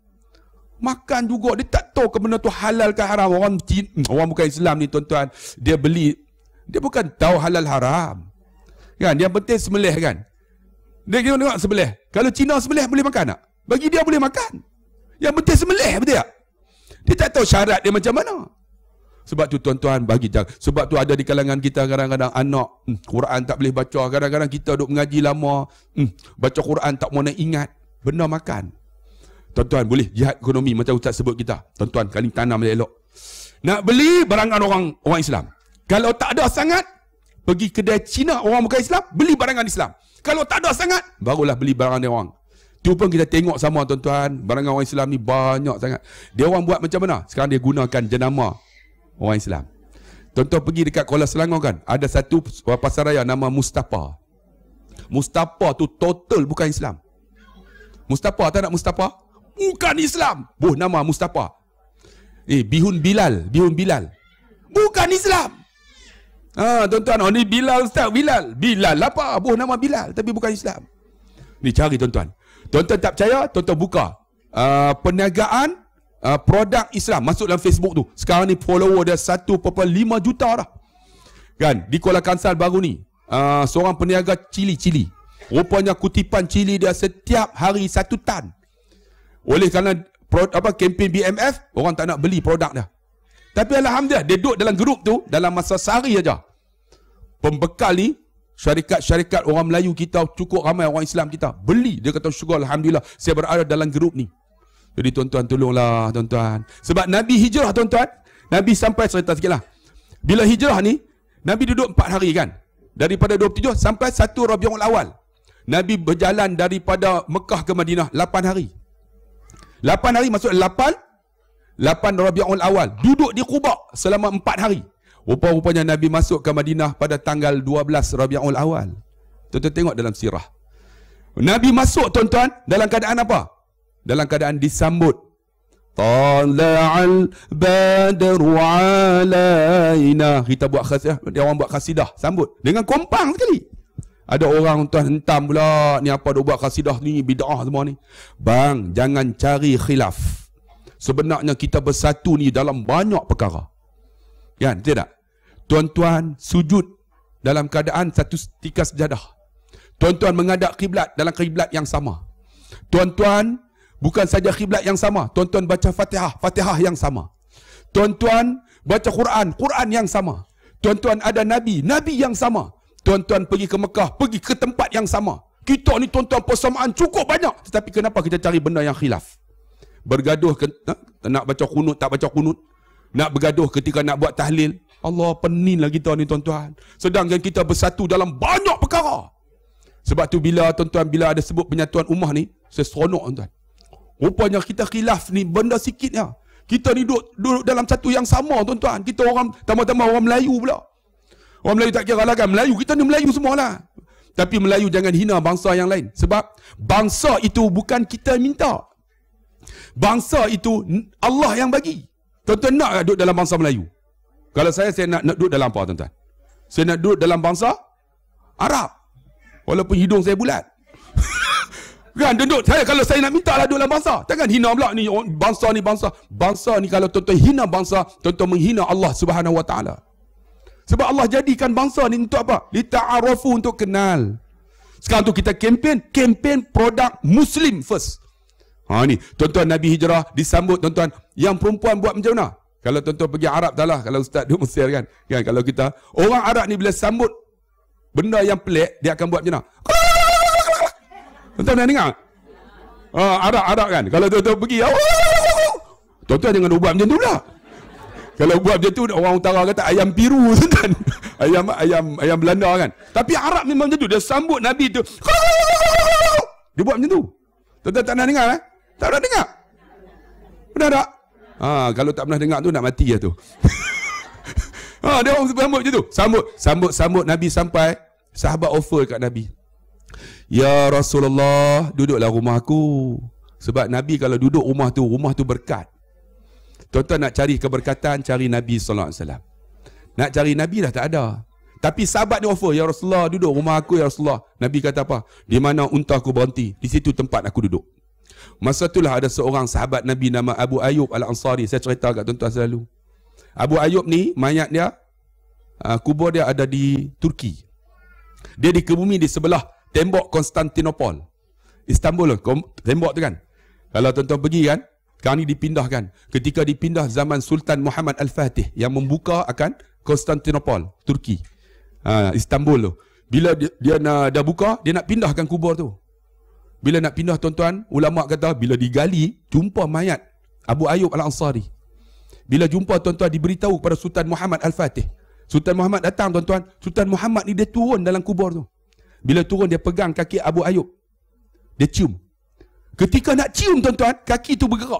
Makan juga, dia tak tahu ke benda tu halal ke haram. Orang bukan Islam ni tuan-tuan, dia beli, dia bukan tahu halal haram. Kan, yang penting sembelih kan. Dia tengok sembelih. Kalau Cina sembelih boleh makan tak? Bagi dia boleh makan. Yang penting sembelih, betul tak? Dia tak tahu syarat dia macam mana. Sebab tu tuan-tuan bagi jaga. Sebab tu ada di kalangan kita kadang-kadang anak Quran tak boleh baca. Kadang-kadang kita duduk mengaji lama, baca Quran tak mau nak ingat. Benda makan. Tuan-tuan boleh jihad ekonomi macam Ustaz sebut kita. Tuan-tuan kali tanam dia elok. Nak beli barangan orang Islam. Kalau tak ada sangat, pergi kedai Cina orang bukan Islam, beli barangan Islam. Kalau tak ada sangat, barulah beli barangan dia orang. Tu pun kita tengok sama tuan-tuan, barangan orang Islam ni banyak sangat. Dia orang buat macam mana? Sekarang dia gunakan jenama orang Islam. Tuan-tuan pergi dekat Kuala Selangor kan, ada satu pasaraya nama Mustafa. Mustafa tu total bukan Islam. Mustafa, tak nak Mustafa? Bukan Islam. Nama Mustafa. Bihun Bilal. Bukan Islam. Tuan-tuan, ni Bilal Ustaz, Bilal apa? Nama Bilal tapi bukan Islam. Ni cari tuan-tuan. Tuan-tuan tak percaya, tuan-tuan buka perniagaan produk Islam, masuk dalam Facebook tu. Sekarang ni follower dia 1.5 juta dah. Kan, di Kuala Kangsar baru ni, seorang peniaga cili. Rupanya kutipan cili dia setiap hari 1 tan. Oleh kerana kempen BMF, orang tak nak beli produk dia. Tapi alhamdulillah, dia duduk dalam grup tu dalam masa sehari aja. Pembekal ni, syarikat-syarikat orang Melayu kita, cukup ramai orang Islam kita beli. Dia kata syukur alhamdulillah saya berada dalam grup ni. Jadi tuan-tuan tolonglah tuan-tuan. Sebab Nabi hijrah tuan-tuan, Nabi sampai cerita sikitlah. Bila hijrah ni, Nabi duduk 4 hari kan. Daripada 27 sampai 1 Rabiul Awal. Nabi berjalan daripada Mekah ke Madinah 8 hari. 8 hari masuk 8 Rabiul Awal. Duduk di Quba selama 4 hari. Rupa-rupanya Nabi masuk ke Madinah pada tanggal 12 Rabiul Awal. Tuan-tuan tengok dalam sirah. Nabi masuk tuan-tuan dalam keadaan apa? Dalam keadaan disambut. Tala'al badru alaina. Kita buat khasidah, dia orang buat khasidah sambut dengan kompang sekali. Ada orang tuan hentam pula, ni apa dia buat khasidah ni, bid'ah semua ni. Bang, jangan cari khilaf. Sebenarnya kita bersatu ni dalam banyak perkara. Kan, tidak? Tuan-tuan sujud dalam keadaan satu tikar sejadah. Tuan-tuan menghadap kiblat dalam kiblat yang sama. Tuan-tuan bukan saja kiblat yang sama, tuan-tuan baca Fatihah yang sama. Tuan-tuan baca Quran yang sama. Tuan-tuan ada Nabi yang sama. Tuan-tuan pergi ke Mekah, pergi ke tempat yang sama. Kita ni tuan-tuan persamaan cukup banyak. Tetapi kenapa kita cari benda yang khilaf? Bergaduh nak baca kunut, tak baca kunut. Nak bergaduh ketika nak buat tahlil. Allah, peninlah kita ni tuan-tuan. Sedangkan kita bersatu dalam banyak perkara. Sebab tu bila tuan-tuan, bila ada sebut penyatuan ummah ni, saya seronok tuan-tuan. Rupanya kita khilaf ni benda sikit ya. Kita ni duduk dalam satu yang sama tuan-tuan. Kita orang, tambah-tambah orang Melayu pula. Orang Melayu tak kira lah kan. Melayu, kita ni Melayu semualah. Tapi Melayu jangan hina bangsa yang lain. Sebab bangsa itu bukan kita minta. Bangsa itu Allah yang bagi. Tuan-tuan nak duduk dalam bangsa Melayu? Kalau saya nak duduk dalam apa tuan-tuan? Saya nak duduk dalam bangsa Arab. Walaupun hidung saya bulat. Kan, duduk saya, kalau saya nak minta lah duduk dalam bangsa. Jangan hina pula ni bangsa ni bangsa. Bangsa ni kalau tuan-tuan hina bangsa, tuan-tuan menghina Allah Subhanahu Wa Taala. Sebab Allah jadikan bangsa ni untuk apa? Lita'arafu, untuk kenal. Sekarang tu kita kempen produk Muslim first. Ni, tuan-tuan Nabi hijrah disambut tuan-tuan. Yang perempuan buat macam mana? Kalau tuan-tuan pergi Arab dah lah, kalau Ustaz duduk Mesir kan. Kalau kita, orang Arab ni bila sambut benda yang pelik, dia akan buat macam mana? Tuan-tuan nak dengar? Arab kan. Kalau tuan-tuan pergi, tuan-tuan jangan buat macam tu pula. Kalau buat macam tu, orang utara kata ayam biru kan. Ayam Belanda kan. Tapi Arab memang macam tu. Dia sambut Nabi tu. Dia buat macam tu. Tuan-tuan tak nak dengar Tak pernah dengar? Pernah tak? Kalau tak pernah dengar tu nak mati lah tu. Dia orang sambut macam tu. Sambut Nabi sampai sahabat offer kat Nabi. Ya Rasulullah, duduklah rumah aku. Sebab Nabi kalau duduk rumah tu berkat. Tuan-tuan nak cari keberkatan, cari Nabi SAW. Nak cari Nabi dah tak ada. Tapi sahabat ni offer, ya Rasulullah duduk rumah aku ya Rasulullah. Nabi kata apa? Di mana unta aku berhenti, di situ tempat aku duduk. Masa itulah ada seorang sahabat Nabi nama Abu Ayyub Al-Ansari. Saya cerita kat tuan-tuan selalu. Abu Ayyub ni, mayat dia, kubur dia ada di Turki. Dia dikebumi di sebelah tembok Konstantinopel. Istanbul, tembok tu kan. Kalau tuan-tuan pergi kan, sekarang ni dipindahkan. Ketika dipindah zaman Sultan Muhammad Al-Fatih yang membuka akan Konstantinopel, Turki. Istanbul tu. Bila dia dah buka, dia nak pindahkan kubur tu. Bila nak pindah tuan-tuan, ulama kata bila digali, jumpa mayat Abu Ayyub Al-Ansari. Bila jumpa tuan-tuan, diberitahu kepada Sultan Muhammad Al-Fatih. Sultan Muhammad datang tuan-tuan. Sultan Muhammad ni dia turun dalam kubur tu. Bila turun dia pegang kaki Abu Ayyub. Dia cium. Ketika nak cium tuan-tuan, kaki tu bergerak.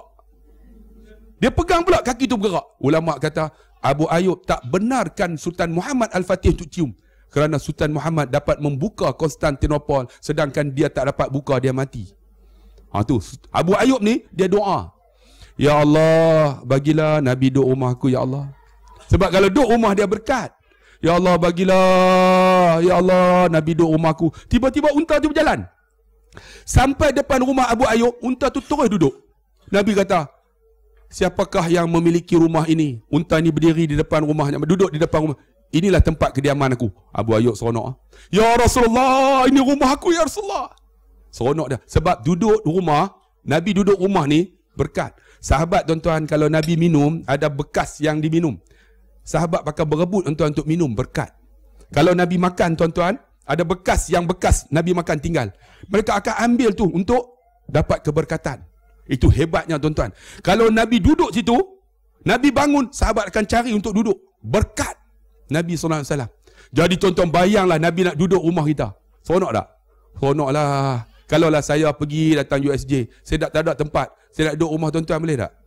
Dia pegang pula kaki tu bergerak. Ulama kata Abu Ayyub tak benarkan Sultan Muhammad Al-Fatih untuk cium. Kerana Sultan Muhammad dapat membuka Konstantinopel, sedangkan dia tak dapat buka, dia mati. Tu Abu Ayyub ni dia doa, ya Allah bagilah Nabi duduk rumah aku ya Allah. Sebab kalau duduk rumah dia berkat. Ya Allah bagilah, ya Allah Nabi duduk rumah aku. Tiba-tiba unta tu berjalan sampai depan rumah Abu Ayyub, unta tu terus duduk. Nabi kata, siapakah yang memiliki rumah ini? Unta ni berdiri di depan rumahnya, duduk di depan rumah. Inilah tempat kediaman aku. Abu Ayyub seronok. Ya Rasulullah, ini rumah aku ya Rasulullah. Seronok dah. Sebab duduk rumah, Nabi duduk rumah ni berkat. Sahabat tuan-tuan, kalau Nabi minum, ada bekas yang diminum. Sahabat pakai berebut tuan-tuan untuk minum berkat. Kalau Nabi makan tuan-tuan, ada bekas yang bekas Nabi makan tinggal. Mereka akan ambil tu untuk dapat keberkatan. Itu hebatnya tuan-tuan. Kalau Nabi duduk situ, Nabi bangun, sahabat akan cari untuk duduk. Berkat Nabi SAW. Jadi tuan-tuan bayanglah Nabi nak duduk rumah kita. Seronok tak? Seronok lah. Kalau lah saya pergi datang USJ, saya tak ada tempat, saya nak duduk rumah tuan-tuan, boleh tak?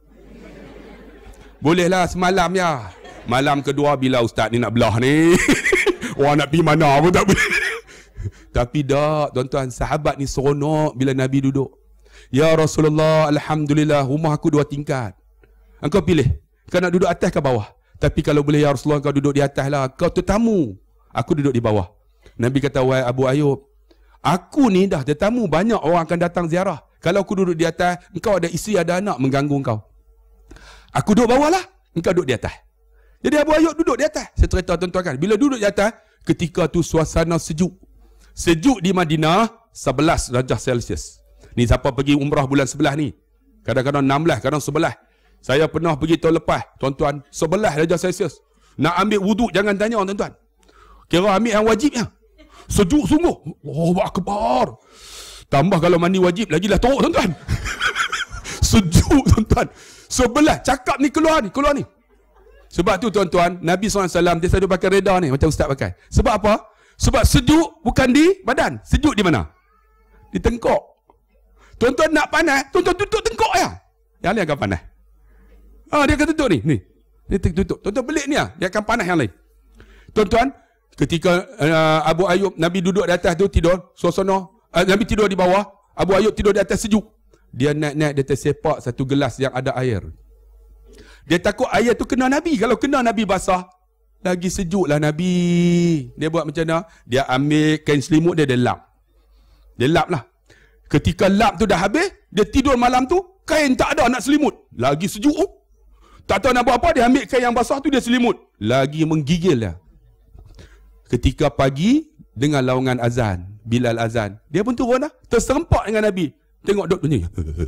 Boleh lah semalam ya. Malam kedua bila ustaz ni nak belah ni. Orang nak pergi mana pun tak boleh. Tapi tak tuan-tuan, sahabat ni seronok bila Nabi duduk. Ya Rasulullah, Alhamdulillah rumah aku 2 tingkat. Engkau pilih, kau nak duduk atas ke bawah? Tapi kalau boleh ya Rasulullah kau duduk di atas lah. Kau tetamu, aku duduk di bawah. Nabi kata, wahai Abu Ayyub, aku ni dah tetamu, banyak orang akan datang ziarah. Kalau aku duduk di atas, engkau ada isteri ada anak mengganggu engkau. Aku duduk bawah lah, engkau duduk di atas. Jadi Abu Ayyub duduk di atas. Saya cerita tuan-tuan kan, bila duduk di atas, ketika tu suasana sejuk. Sejuk di Madinah 11 darjah Celsius. Ni siapa pergi umrah bulan 11 ni, kadang-kadang 16, kadang 11. Saya pernah pergi tahun lepas, tuan-tuan, 11 darjah Celsius. Nak ambil wuduk jangan tanya tuan-tuan. Kira ambil yang wajibnya. Sejuk sungguh. Allahu Akbar. Tambah kalau mandi wajib lagilah teruk tuan-tuan. Sejuk tuan-tuan. 11 cakap ni keluar ni. Sebab tu tuan-tuan, Nabi SAW dia selalu pakai reda ni macam ustaz pakai. Sebab apa? Sebab sejuk bukan di badan. Sejuk di mana? Di tengkok. Tuan-tuan nak panas, tuan-tuan tutup tengkok ya. Yang lain akan panas. Dia akan tutup ni. Dia tutup. Tuan-tuan belik ni dia akan panas yang lain. Tuan-tuan, ketika Abu Ayyub, Nabi duduk di atas tu tidur, suasana Nabi tidur di bawah, Abu Ayyub tidur di atas sejuk. Dia naik-naik, dia tersepak satu gelas yang ada air. Dia takut air tu kena Nabi. Kalau kena Nabi basah, lagi sejuk lah Nabi. Dia buat macam mana? Dia ambil kain selimut dia lap. Dia lap lah. Ketika lap tu dah habis, dia tidur malam tu, kain tak ada nak selimut. Lagi sejuk. Tak tahu nak buat apa, dia ambil kain yang basah tu, dia selimut. Lagi menggigil lah. Ketika pagi, dengar laungan azan, Bilal azan. Dia pun turun lah. Terserempak dengan Nabi. Tengok dok bunyi.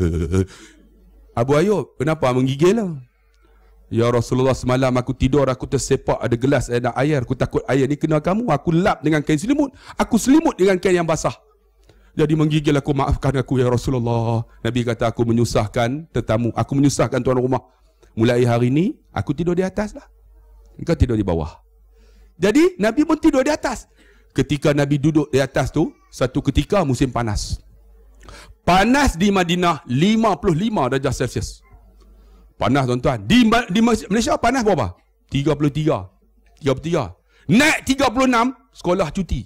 Abu Ayyub, kenapa menggigil lah? Ya Rasulullah, semalam aku tidur, aku tersepak, ada gelas, ada air. Aku takut air ni kena kamu. Aku lap dengan kain selimut. Aku selimut dengan kain yang basah. Jadi menggigil aku, maafkan aku ya Rasulullah. Nabi kata, aku menyusahkan tetamu. Aku menyusahkan tuan rumah. Mulai hari ni, aku tidur di atas lah. Engkau tidur di bawah. Jadi, Nabi pun tidur di atas. Ketika Nabi duduk di atas tu, satu ketika musim panas. Panas di Madinah 55 darjah Celsius. Panas tuan-tuan. Di Malaysia panas berapa? 33. Naik 36, sekolah cuti.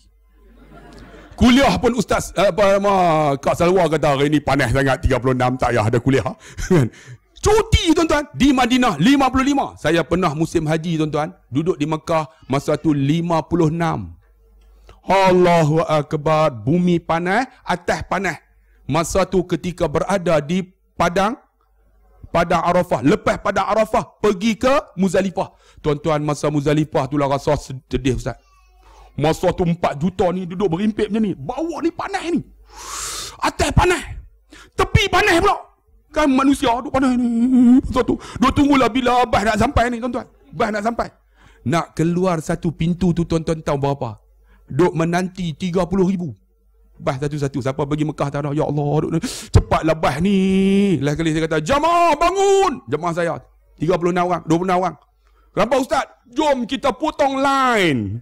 Kuliah pun ustaz Kak Salwa kata hari ni panas sangat 36, tak payah ada kuliah. Cuti tuan-tuan di Madinah 55. Saya pernah musim haji tuan-tuan, duduk di Mekah masa tu 56. Allahu akbar, bumi panas, atas panas. Masa tu ketika berada di Padang Arafah, lepas Padang Arafah pergi ke Muzdalifah. Tuan-tuan, masa Muzdalifah tu lah rasa sedih Ustaz. Masa tu 4 juta ni duduk berimpit macam ni. Bawah ni panas ni. Atas panas, tepi panas pula. Kan manusia duduk panas ni. Masa tu duk tunggulah bila bas nak sampai ni tuan-tuan. Bas nak sampai. Nak keluar satu pintu tu tuan-tuan tahu berapa? Duk menanti 30,000. Bas satu-satu. Siapa pergi Mekah tak ada. Ya Allah, cepatlah bas ni. Last kali saya kata, jamaah bangun. Jamaah saya 36 orang, 26 orang. Kenapa Ustaz? Jom kita potong line.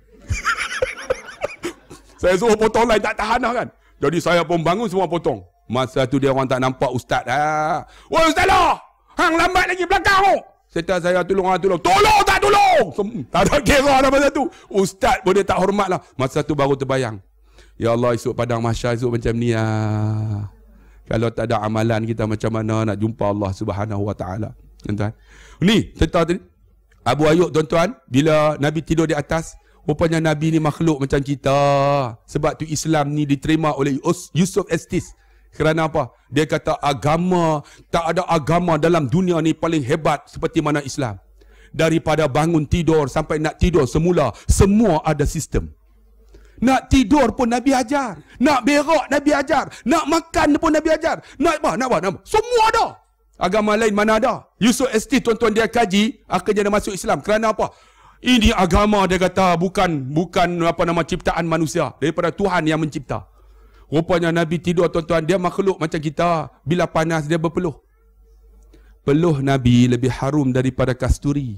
Saya suruh potong line, tak tahan dah kan. Jadi saya pun bangun, semua potong. Masa tu dia orang tak nampak Ustaz. Woi Ustaz lah, hang lambat lagi belakang tu. Saya tolong, tolong tak tolong. Tak ada kira dah masa tu. Ustaz pun dia tak hormat lah. Masa tu baru terbayang. Ya Allah, esok padang mahsyar esok macam ni lah. Kalau tak ada amalan kita macam mana nak jumpa Allah Subhanahu Wa Taala. Tuan-tuan. Ni cerita tadi. Abu Ayyub tuan-tuan, bila Nabi tidur di atas, rupanya Nabi ni makhluk macam kita. Sebab tu Islam ni diterima oleh Yusuf Estes. Kerana apa? Dia kata agama, tak ada agama dalam dunia ni paling hebat seperti mana Islam. Daripada bangun tidur sampai nak tidur semula, semua ada sistem. Nak tidur pun Nabi ajar. Nak berak Nabi ajar. Nak makan pun Nabi ajar. Nak apa? Semua ada. Agama lain mana ada? Yusuf Estes tuan-tuan dia kaji, akhirnya dia masuk Islam. Kerana apa? Ini agama dia kata bukan ciptaan manusia, daripada Tuhan yang mencipta. Rupanya Nabi tidur tuan-tuan, dia makhluk macam kita. Bila panas dia berpeluh. Peluh Nabi lebih harum daripada kasturi.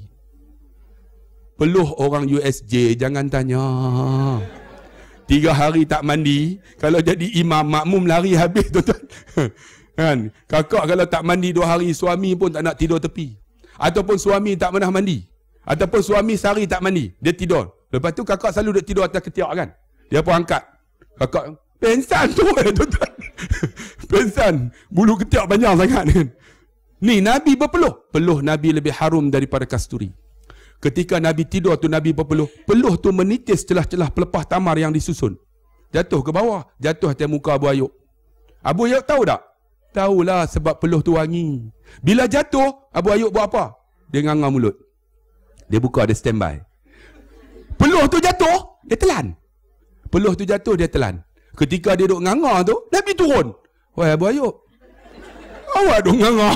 Peluh orang USJ jangan tanya. 3 hari tak mandi, kalau jadi imam makmum lari habis tuan-tuan. Kan? Kakak kalau tak mandi 2 hari, suami pun tak nak tidur tepi. Ataupun suami tak pernah mandi. Ataupun suami sehari tak mandi, dia tidur. Lepas tu kakak selalu duduk tidur atas ketiak kan. Dia pun angkat. Kakak pensan tu tuan-tuan. Pensan, bulu ketiak banyak sangat kan. Ni Nabi berpeluh. Peluh Nabi lebih harum daripada kasturi. Ketika Nabi tidur tu Nabi berpeluh. Peluh tu menitis celah-celah pelepah tamar yang disusun. Jatuh ke bawah, jatuh atas muka Abu Ayyub. Abu Ayyub tahu tak? Tahulah sebab peluh tu wangi. Bila jatuh, Abu Ayyub buat apa? Dia nganga mulut. Dia buka, dia standby. Peluh tu jatuh, dia telan. Peluh tu jatuh, dia telan. Ketika dia duk nganga tu, Nabi turun. Wahai Abu Ayyub, awak duk nganga.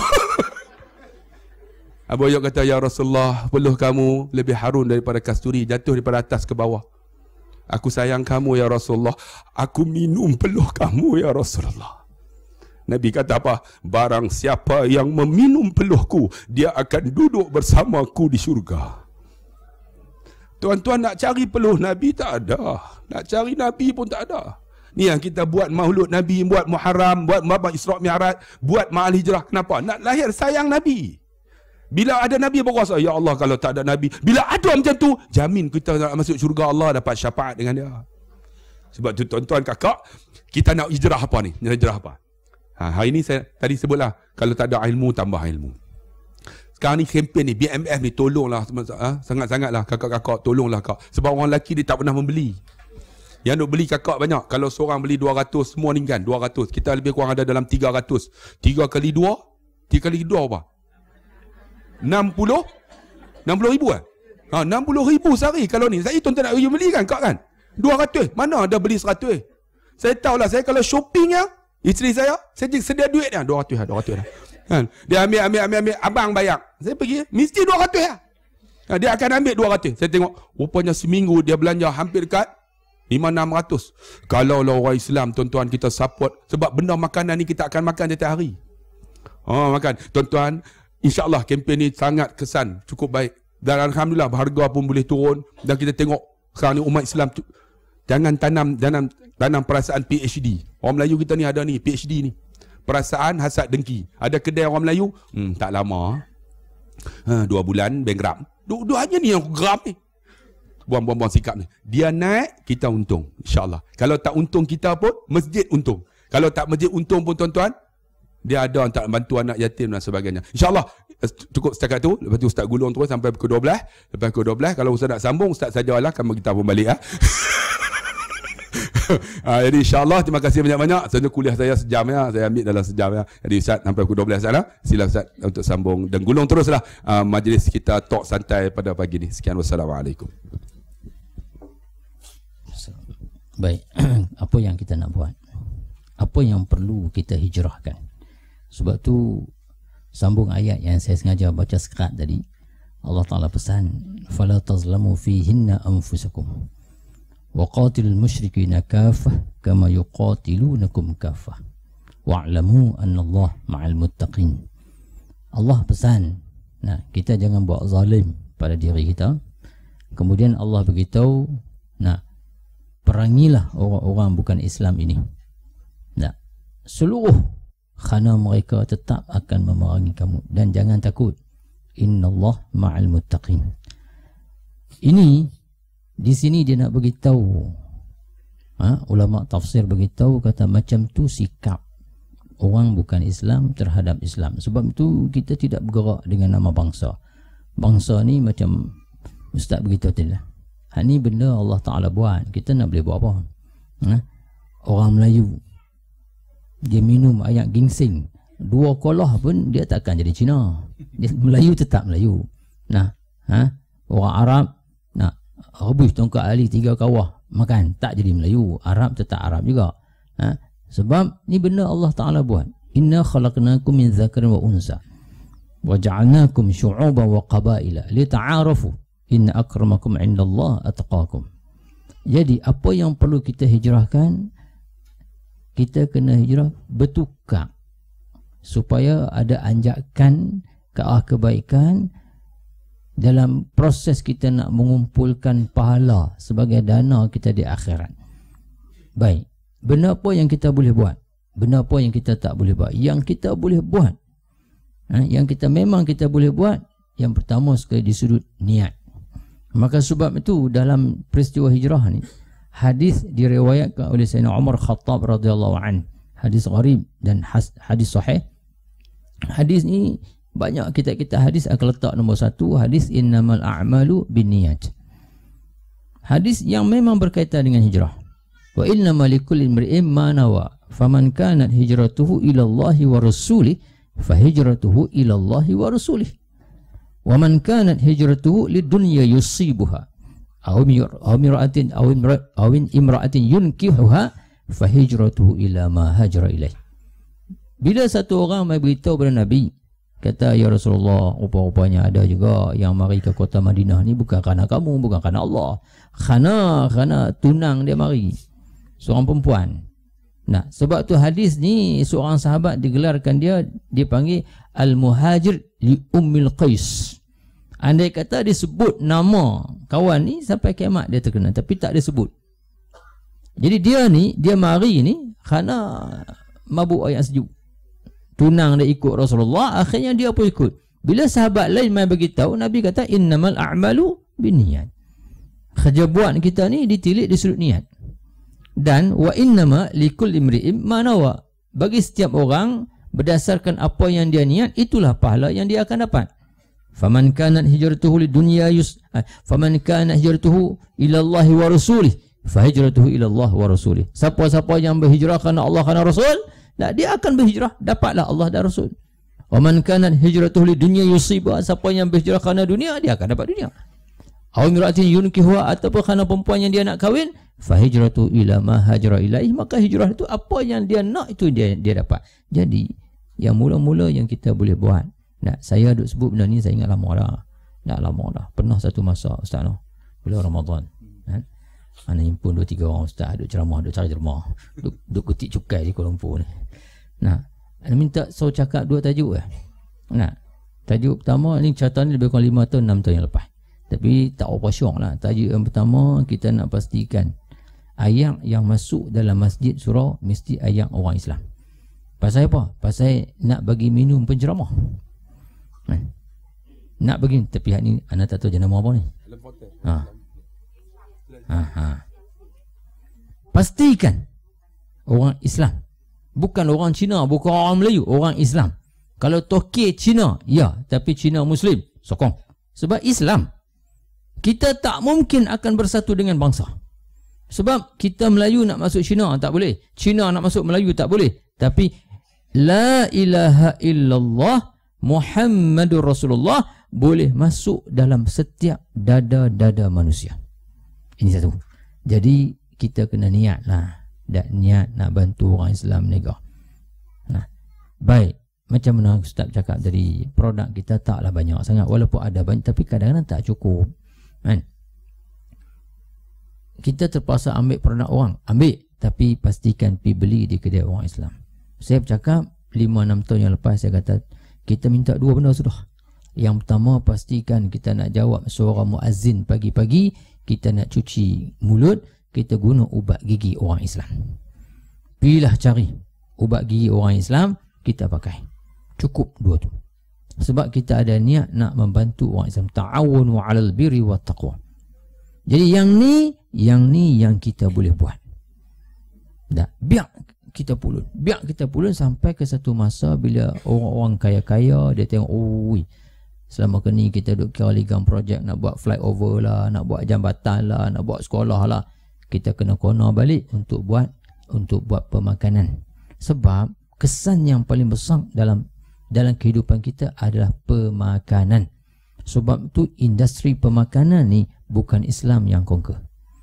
Abu Ayyub kata, ya Rasulullah, peluh kamu lebih harum daripada kasturi, jatuh daripada atas ke bawah. Aku sayang kamu ya Rasulullah. Aku minum peluh kamu ya Rasulullah. Nabi kata apa? Barang siapa yang meminum peluhku, dia akan duduk bersamaku di syurga. Tuan-tuan nak cari peluh Nabi tak ada. Nak cari Nabi pun tak ada. Ni yang kita buat maulud Nabi, buat Muharram, buat Isra' Mi'raj, buat Ma'al Hijrah. Kenapa? Nak lahir sayang Nabi. Bila ada Nabi berkuasa, ya Allah kalau tak ada Nabi. Bila ada macam tu, jamin kita nak masuk syurga Allah, dapat syafaat dengan dia. Sebab tu tuan-tuan kakak, kita nak hijrah apa ni? Hijrah apa? Hari ni saya tadi sebutlah, kalau tak ada ilmu, tambah ilmu. Sekarang ni kempen ni, BMF ni tolonglah, sangat-sangatlah kakak-kakak, tolonglah kak. Sebab orang lelaki dia tak pernah membeli. Yang nak beli kakak banyak. Kalau seorang beli 200, semua ni kan 200. Kita lebih kurang ada dalam 300. 3 kali 2, 3 kali 2 apa? 60 ribu kan? 60 ribu sehari kalau ni. Saya tuan-tuan nak beli kan kak kan? 200. Mana ada beli 100? Saya tahulah, saya kalau shopping ya, isteri saya sedia duit dah 200 dah. Kan? Dia ambil, abang bayar. Saya pergi, mesti 200 lah. Dia akan ambil 200. Saya tengok, rupanya seminggu dia belanja hampir dekat 500-600. Kalau lah orang Islam, tuan-tuan, kita support. Sebab benda makanan ni kita akan makan setiap hari. Makan. Tuan-tuan, insyaAllah kempen ni sangat kesan, cukup baik. Dan Alhamdulillah, harga pun boleh turun. Dan kita tengok, sekarang ni umat Islam, jangan tanam perasaan PhD. Orang Melayu kita ni ada ni, PhD ni. Perasaan hasad dengki. Ada kedai orang Melayu, tak lama. 2 bulan, bankrupt. Dua-duanya ni yang geram ni. Buang-buang sikap ni. Dia naik, kita untung. InsyaAllah. Kalau tak untung kita pun, masjid untung. Kalau tak masjid untung pun tuan-tuan, dia ada untuk bantu anak yatim dan sebagainya. InsyaAllah cukup setakat tu. Lepas tu Ustaz gulung terus sampai pukul 12. Lepas pukul 12 kalau Ustaz nak sambung, Ustaz sajalah, kami kita pun balik. Jadi insyaAllah terima kasih banyak-banyak. Sebenarnya kuliah saya sejam ya, saya ambil dalam sejam ya. Jadi Ustaz sampai pukul 12 sana. Sila Ustaz untuk sambung dan gulung teruslah majlis kita talk santai pada pagi ni. Sekian, wassalamualaikum. Baik, apa yang kita nak buat? Apa yang perlu kita hijrahkan? Sebab tu sambung ayat yang saya sengaja baca sekat tadi. Allah Ta'ala pesan, fala tazlamu fihinna anfusakum wa qatilul musyrikina kafah kama yuqatilunakum kafah wa'lamu annallaha ma'al muttaqin. Allah pesan, nah, kita jangan buat zalim pada diri kita. Kemudian Allah beritahu, nah, perangilah orang-orang bukan Islam ini. Nah, seluruh khana mereka tetap akan memerangi kamu, dan jangan takut, innallah ma'al muttaqin. Ini di sini dia nak beritahu, ulama tafsir beritahu kata macam tu sikap orang bukan Islam terhadap Islam. Sebab itu kita tidak bergerak dengan nama bangsa. Bangsa ni macam Ustaz beritahu tadi lah, ni benda Allah Ta'ala buat, kita nak boleh buat apa? Orang Melayu dia minum air ginseng 2 kolah pun dia takkan jadi Cina. Dia Melayu tetap Melayu. Nah, orang Arab nak rebus tongkat ali 3 kawah makan, tak jadi Melayu. Arab tetap Arab juga. Sebab ni benda Allah Ta'ala buat. Inna khalaqnakum min dzakarin wa unsa wa ja'alnakum syu'uban wa qabaila lita'arafu inna akramakum indallah atqakum. Jadi apa yang perlu kita hijrahkan? Kita kena hijrah bertukar supaya ada anjakan ke arah kebaikan dalam proses kita nak mengumpulkan pahala sebagai dana kita di akhirat. Baik, benda apa yang kita boleh buat? Benda apa yang kita tak boleh buat? Yang kita boleh buat, yang kita memang kita boleh buat, yang pertama sekali di sudut niat. Maka sebab itu dalam peristiwa hijrah ni, hadis diriwayatkan oleh Sayyidina Umar Khattab radhiyallahu an, hadis gharib dan hadis sahih. Hadis ni banyak kita hadis akan letak nombor 1, hadis innamal a'malu binniyat. Hadis yang memang berkaitan dengan hijrah. Wa innamal likulli imri'in ma nawa faman kanat hijratuhu ila Allahi wa rasulih fa hijratuhu ila Allahi wa rasulih. Wa man kanat hijratuhu lidunya yusibuha aw imra'atin yunkihuha fa hijratuhu ila ma hajara ilaih. Bila satu orang mai beritahu kepada Nabi, kata, ya Rasulullah, rupa-rupanya ada juga yang mari ke kota Madinah ni bukan kerana kamu, bukan kerana Allah, kerana tunang dia mari, seorang perempuan. Nah, sebab tu hadis ni seorang sahabat digelarkan dia dipanggil Al-Muhajir li Ummil Qais. Andai kata disebut nama kawan ni sampai kiamat dia terkenal, tapi tak disebut. Jadi dia mari ni kerana mabuk air sejuk. Tunang dia ikut Rasulullah, akhirnya dia pun ikut. Bila sahabat lain mai beritahu, Nabi kata innamal a'malu binniyat. Kerja buat kita ni ditilik di sudut niat. Dan wa innama likulli imri'in ma nawa. Bagi setiap orang berdasarkan apa yang dia niat, itulah pahala yang dia akan dapat. Faman kanat hijratuhu lidunya faman kanat hijratuhu ila Allah wa rasulih fa hijratuhu ila Allah wa rasulih. Siapa-siapa yang berhijrah kerana Allah kerana Rasul, dia akan berhijrah, dapatlah Allah dan Rasul. Wa man kanat hijratuhu lidunya yusiba, siapa yang berhijrah kerana dunia, dia akan dapat dunia. Aw imra'atin yunkihuha, ataupun kerana perempuan yang dia nak kahwin, fa hijratu ila ma hajara ilaih, maka hijrah itu apa yang dia nak itu dia dapat. Jadi yang mula-mula yang kita boleh buat. Nah, saya duk sebut benda ni saya ingat lama dah. Nak lama dah. Pernah satu masa Ustaz noh, bulan Ramadan. Ana himpun 2-3 orang ustaz duk ceramah, duk cari ceramah. Duk kutik cukai di Kuala Lumpur ni. Nah, ana minta saya cakap 2 tajuk lah. Nah, tajuk pertama ni cerita ni lebih kurang 5 tahun 6 tahun yang lepas. Tapi tak apa syok lah. Tajuk yang pertama kita nak pastikan ayat yang masuk dalam masjid surau mesti ayat orang Islam. Pasal apa? Pasal nak bagi minum penceramah. Nak bagi, tapi hak ni ana tak tahu jenama apa ni. Pastikan orang Islam Bukan orang Cina, bukan orang Melayu, orang Islam. Kalau Tokyo Cina, ya, tapi Cina Muslim, sokong. Sebab Islam. Kita tak mungkin akan bersatu dengan bangsa. Sebab kita Melayu nak masuk Cina, tak boleh. Cina nak masuk Melayu, tak boleh. Tapi La ilaha illallah Muhammadur Rasulullah boleh masuk dalam setiap dada-dada manusia. Ini satu. Jadi kita kena niat lah. Dan niat nak bantu orang Islam negara. Nah, baik. Macam mana Ustaz cakap tadi, produk kita taklah banyak sangat. Walaupun ada banyak, tapi kadang-kadang tak cukup. Kan? Kita terpaksa ambil produk orang. Ambil. Tapi pastikan pergi beli di kedai orang Islam. Saya bercakap 5-6 tahun yang lepas, saya kata kita minta dua benda sudah. Yang pertama, pastikan kita nak jawab suara muazzin pagi-pagi. Kita nak cuci mulut. Kita guna ubat gigi orang Islam. Pilih cari ubat gigi orang Islam, kita pakai. Cukup dua tu. Sebab kita ada niat nak membantu orang Islam. Ta'awunu 'alal birri wat taqwa. Jadi yang ni yang kita boleh buat. Dah, biar kita pulun sampai ke satu masa bila orang-orang kaya-kaya dia tengok, oi, selama ke ni kita duk kira ligang projek nak buat flyover lah, nak buat jambatan lah, nak buat sekolah lah. Kita kena kona balik untuk buat pemakanan. Sebab kesan yang paling besar dalam kehidupan kita adalah pemakanan. Sebab tu industri pemakanan ni bukan Islam yang conquer.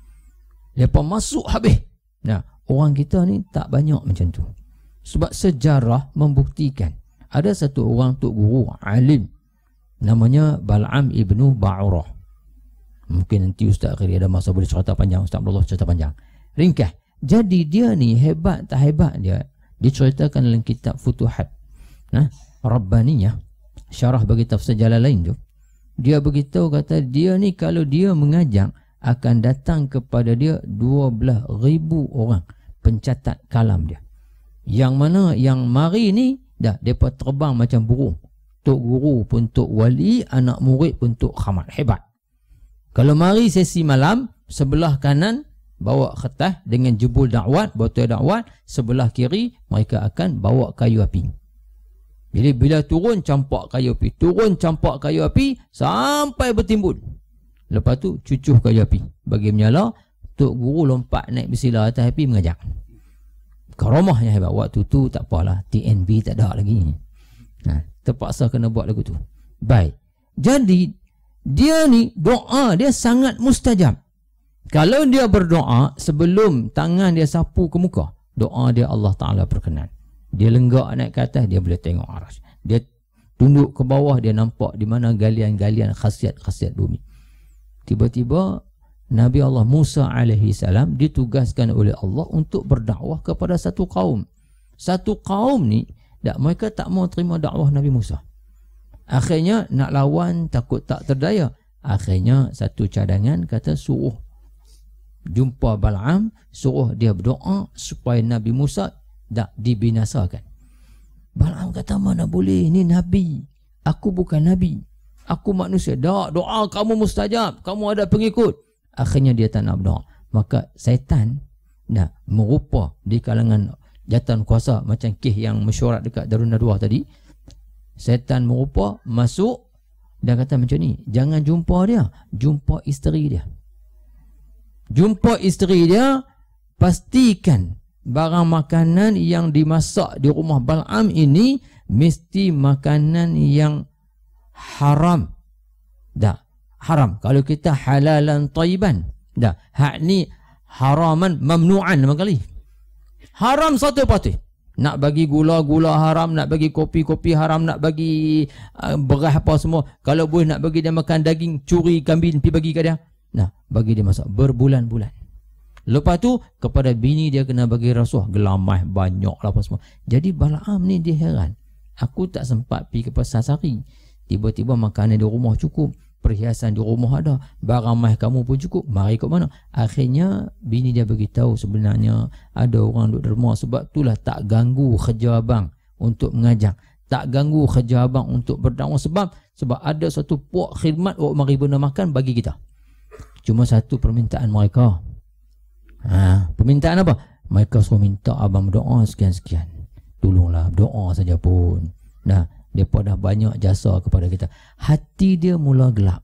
Lepas masuk habis. Nah, orang kita ni tak banyak macam tu. Sebab sejarah membuktikan ada satu orang tok guru alim namanya Bal'am ibnu Ba'urah. Mungkin nanti Ustaz akhir ada masa boleh cerita panjang. Ustaz Abdullah cerita panjang. Ringkas. Jadi dia ni hebat tak hebat dia. Diceritakan dalam kitab Futuhat. Nah, Rabbaniyah. Syarah bagi tafsir Jalalain tu. Dia beritahu kata dia ni kalau dia mengajar akan datang kepada dia 12,000 orang pencatat kalam dia. Yang mana yang mari ni dah depa terbang macam burung. Tok guru pun tok wali, anak murid pun tok khamat. Hebat. Kalau mari sesi malam, sebelah kanan bawa kertas dengan jebul dakwat, botol dakwat, sebelah kiri mereka akan bawa kayu api. Jadi bila turun campak kayu api, turun campak kayu api sampai bertimbun. Lepas tu cucuh kayu api bagi menyala. Tok guru lompat naik bersilah atas api mengajar. Karamah yang hebat. Waktu tu tak apalah, TNB tak ada lagi. Terpaksa kena buat lagu tu. Baik. Jadi dia ni doa dia sangat mustajab. Kalau dia berdoa sebelum tangan dia sapu ke muka, doa dia Allah Ta'ala perkenan. Dia lenggak naik ke atas, dia boleh tengok aras. Dia tunduk ke bawah, dia nampak di mana galian-galian khasiat-khasiat bumi. Tiba-tiba Nabi Allah Musa alaihi salam ditugaskan oleh Allah untuk berdakwah kepada satu kaum. Satu kaum ni mereka tak mau terima dakwah Nabi Musa. Akhirnya nak lawan takut tak terdaya. Akhirnya satu cadangan kata suruh jumpa Bal'am, suruh dia berdoa supaya Nabi Musa tak dibinasakan. Bal'am kata mana boleh, ini Nabi. Aku bukan Nabi. Aku manusia. Tak, doa kamu mustajab. Kamu ada pengikut. Akhirnya dia tak nak berdoa. Maka syaitan merupa di kalangan jatan kuasa macam kes yang mesyuarat dekat Darun Nadwah tadi. Syaitan merupa masuk dan kata macam ni, jangan jumpa dia, jumpa isteri dia. Jumpa isteri dia, pastikan barang makanan yang dimasak di rumah Bal'am ini mesti makanan yang haram. Dah, haram. Kalau kita halalan tayyiban. Dah, hak ni haraman mamnu'an nama kali. Haram satu pasti. Nak bagi gula-gula haram, nak bagi kopi-kopi haram, nak bagi beras apa semua. Kalau boleh nak bagi dia makan daging, curi kambing, pergi bagi kat dia. Nah, bagi dia masak berbulan-bulan. Lepas tu kepada bini dia kena bagi rasuah, gelamah banyak lah apa semua. Jadi Bal'am ni dia heran. Aku tak sempat pergi ke pasar sari. Tiba-tiba makanan di rumah cukup, perhiasan di rumah ada, barang mah kamu pun cukup, mari kat mana? Akhirnya bini dia beritahu sebenarnya ada orang duduk derma, sebab itulah tak ganggu kerja abang untuk mengajar, tak ganggu kerja abang untuk berdakwah, sebab ada satu puak khidmat mari benda makan bagi kita. Cuma satu permintaan mereka. Permintaan apa? Mereka suruh minta abang berdoa sekian-sekian. tolonglah, doa saja pun. Nah, mereka dah banyak jasa kepada kita. Hati dia mula gelap.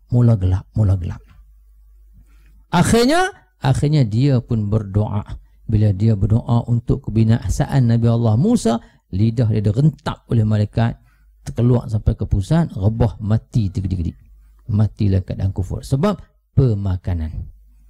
Akhirnya dia pun berdoa. Bila dia berdoa untuk kebinasaan Nabi Allah Musa, lidah dia direntak oleh malaikat, terkeluar sampai ke pusat, rebah, mati tergedik-gedik. Matilah keadaan kufur. Sebab pemakanan.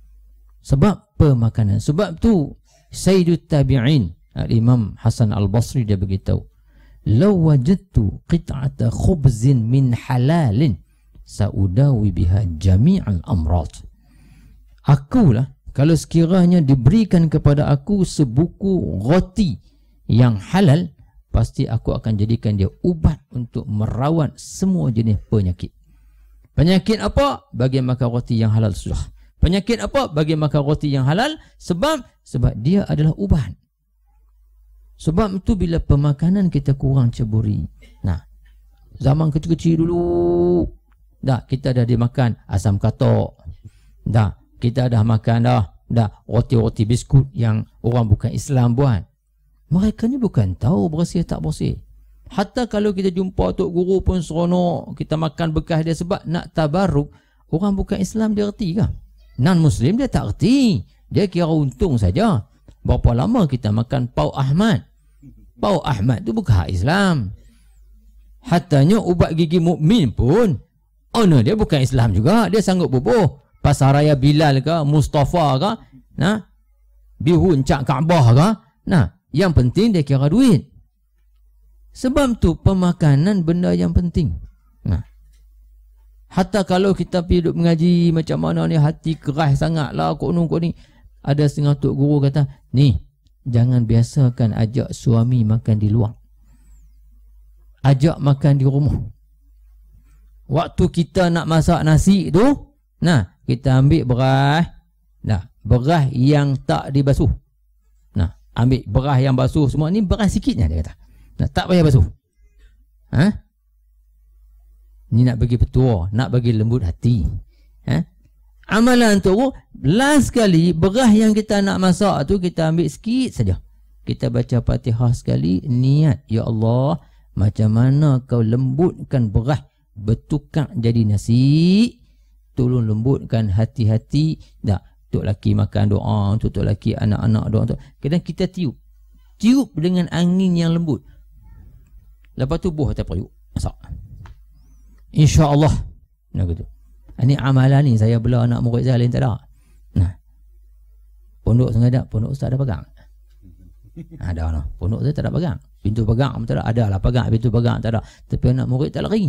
Sebab tu Sayyidut Tabi'in Imam Hasan Al-Basri dia beritahu, "Law wajadtu qit'ata khubzin min halalin saudawi biha jami'al amrad." Akulah, kalau sekiranya diberikan kepada aku sebuku roti yang halal, pasti aku akan jadikan dia ubat untuk merawat semua jenis penyakit. Penyakit apa? Bagi makan roti yang halal sudah. Penyakit apa? Bagi makan roti yang halal. Sebab dia adalah ubat. Sebab itu bila pemakanan kita kurang ceburi. Nah, zaman kecil-kecil dulu, kita dah dimakan asam katok. Kita dah makan roti-roti biskut yang orang bukan Islam buat. Mereka ni bukan tahu bersih tak bersih. Hatta kalau kita jumpa Tok Guru pun seronok, kita makan bekas dia sebab nak tabaruk. Orang bukan Islam dia erti ke? Non-Muslim dia tak erti. Dia kira untung saja. Berapa lama kita makan Pau Ahmad? Pau Ahmad tu bukan hak Islam. Hatanya ubat gigi mukmin pun, dia bukan Islam juga. Dia sanggup bubuh Pasar Raya Bilal ke, Mustafa ke, bihun Cak Kaabah ke. Yang penting dia kira duit. Sebab tu pemakanan benda yang penting. Hatta kalau kita pergi duduk mengaji macam mana ni, hati keras sangat lah, kok ni. Ada setengah Tok Guru kata, ni, jangan biasakan ajak suami makan di luar. Ajak makan di rumah. Waktu kita nak masak nasi tu, kita ambil beras, beras yang tak dibasuh. Ambil beras yang basuh semua, ni beras sikitnya dia kata. Tak payah basuh. Ni nak bagi petua, nak bagi lembut hati. Amalan tu, last sekali beras yang kita nak masak tu kita ambil sikit saja. Kita baca Fatihah sekali, niat, ya Allah, macam mana kau lembutkan beras bertukar jadi nasi, tolong lembutkan hati-hati. Tok laki makan doa, tok laki anak-anak doa. Kadang kita tiup dengan angin yang lembut. Lepas tu buah atas periuk, masak. InsyaAllah. Gitu. Ini amalan ni saya bela anak murid saya lain tak ada. Pondok sengaja, pondok ustaz ada pegang. Ada lah. Pondok saya tak ada pegang. Pintu pegang tak ada. Ada lah pegang, pintu pegang tak ada. Tapi anak murid tak lari.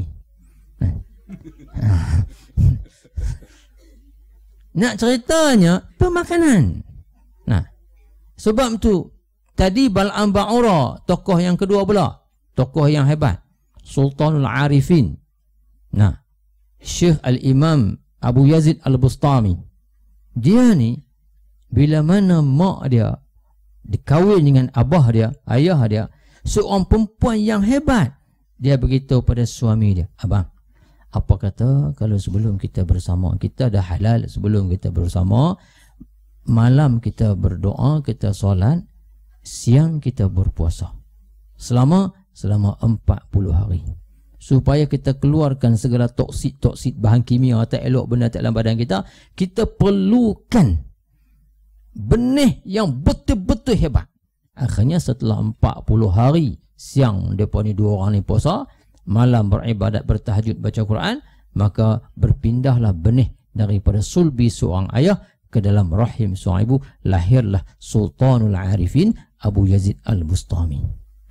Nak ceritanya pemakanan. Sebab tu tadi Bal'am Ba'ura, tokoh yang kedua pula, tokoh yang hebat, Sultanul Arifin. Syekh Al-Imam Abu Yazid Al-Bustami. Dia ni bila mana mak dia dikahwin dengan abah dia, ayah dia, seorang perempuan yang hebat, dia beritahu pada suami dia, abang, apa kata kalau sebelum kita bersama, kita dah halal sebelum kita bersama, malam kita berdoa, kita solat, siang kita berpuasa selama 40 hari, supaya kita keluarkan segala toksit bahan kimia tak elok benda tak dalam badan kita. Kita perlukan benih yang betul-betul hebat. Akhirnya setelah 40 hari, siang mereka ni dua orang ni puasa, malam beribadat, bertahajud, baca Quran, maka berpindahlah benih daripada sulbi seorang ayah ke dalam rahim seorang ibu. Lahirlah Sultanul Arifin Abu Yazid Al-Bustami.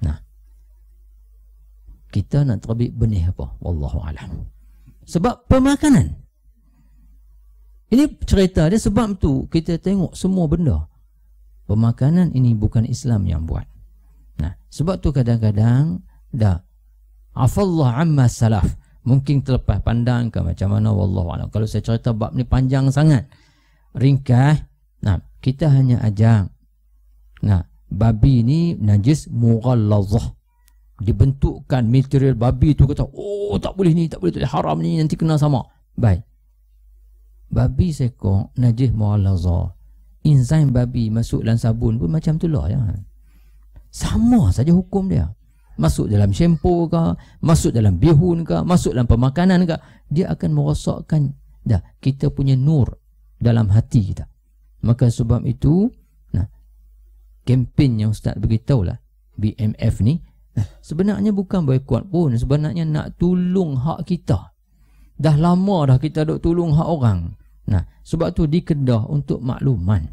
Kita nak terbit benih apa? Wallahu alam. Sebab pemakanan. Ini cerita dia. Sebab tu kita tengok semua benda, pemakanan ini bukan Islam yang buat. Sebab tu kadang-kadang afallah amma salaf, mungkin terlepas pandang ke macam mana, wallahu alam. Kalau saya cerita bab ni panjang sangat. Ringkas, kita hanya ajak, babi ni najis mughallazah, dibentukkan material babi tu, kata tak boleh ni, tak boleh, haram ni, nanti kena sama. Baik, babi seekor najis mughallazah, enzim babi masuk dalam sabun pun macam tu lah ya. Sama saja hukum dia. masuk dalam shampoo ke, masuk dalam bihun ke, masuk dalam pemakanan ke, dia akan merosakkan dah kita punya nur dalam hati kita. Maka sebab itu, kempen yang Ustaz beritahu lah, BMF ni, sebenarnya bukan boykot pun, sebenarnya nak tolong hak kita. Dah lama dah kita duk tolong hak orang. Sebab tu di Kedah, untuk makluman,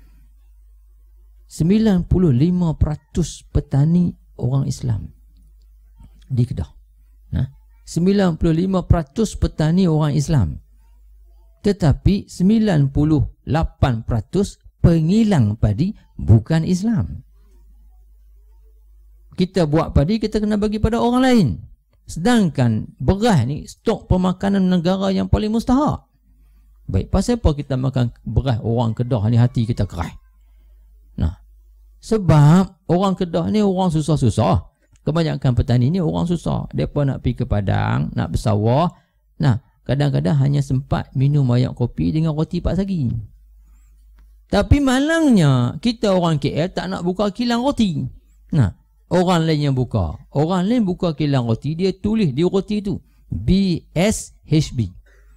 95% petani orang Islam di Kedah. 95% petani orang Islam. Tetapi 98% pengilang padi bukan Islam. Kita buat padi, kita kena bagi pada orang lain. Sedangkan beras ni stok pemakanan negara yang paling mustahak. Baik, pasal apa kita makan beras orang Kedah ni hati kita keras? Sebab orang Kedah ni orang susah-susah. Kebanyakan petani ni orang susah. Mereka nak pergi ke padang, nak bersawah. Kadang-kadang hanya sempat minum air kopi dengan roti pak sagi. Tapi malangnya, kita orang KL tak nak buka kilang roti. Orang lain yang buka. Orang lain buka kilang roti, dia tulis di roti tu BSHB.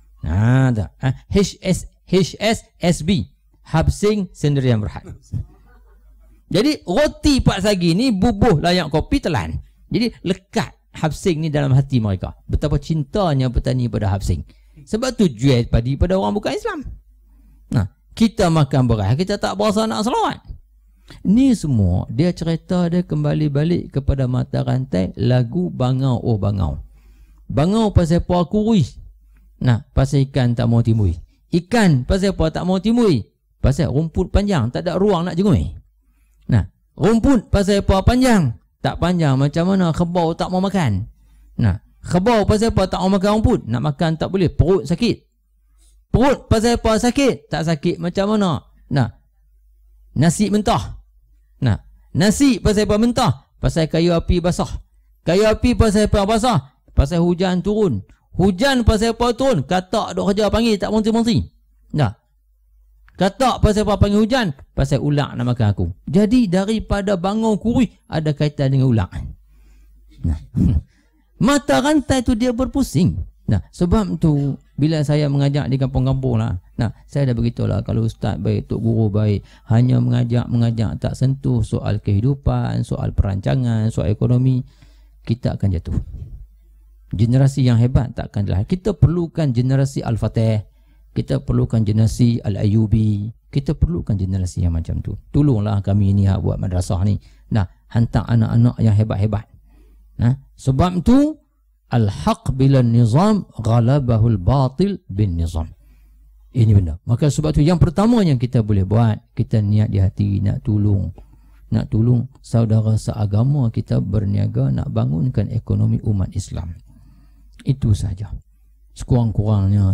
HSSB. Habsing Sendirian Berhad. Jadi roti pak sagi ni bubuh layak kopi telan. Jadi lekat Habsing ni dalam hati mereka. Betapa cintanya petani pada Habsing. Sebab tu jual padi pada orang bukan Islam. Kita makan beras, kita tak berasa nak selawat. Ni semua dia cerita dia kembali balik kepada mata rantai lagu Bangau Oh Bangau. Bangau pasal apa kurui? Pasal ikan tak mau timbul. Ikan pasal apa tak mau timbul? Pasal rumput panjang, tak ada ruang nak jengui. Rumput pasal apa panjang? Tak panjang macam mana kebau tak mau makan. Kebau pasal apa tak mau makan rumput? Nak makan tak boleh, perut sakit. Perut pasal apa sakit? Tak sakit macam mana? Nasi mentah. Nasi pasal apa mentah? Pasal kayu api basah. Kayu api pasal apa basah? Pasal hujan turun. Hujan pasal apa turun? Katak duk kerja panggil tak berhenti-berhenti. Katak pasal apa panggil hujan? Pasal ular nak makan aku. Jadi daripada bangun kurui ada kaitan dengan ular. Mata rantai tu dia berpusing. Sebab tu bila saya mengajak di kampung-kampung lah, saya dah beritahu lah, kalau ustaz baik, tok guru baik, hanya mengajak tak sentuh soal kehidupan, soal perancangan, soal ekonomi, kita akan jatuh. Generasi yang hebat tak akan lahir. Kita perlukan generasi Al-Fatih, kita perlukan generasi Al-Ayubi, kita perlukan generasi yang macam tu. Tolonglah kami ni buat madrasah ni. Hantar anak-anak yang hebat-hebat. Sebab tu al-haq bila nizam ghalabahul batil bin nizam. Ini benda. Maka sebab tu yang pertama yang kita boleh buat, kita niat di hati nak tolong saudara seagama kita, berniaga nak bangunkan ekonomi umat Islam. Itu saja. Sekurang-kurangnya.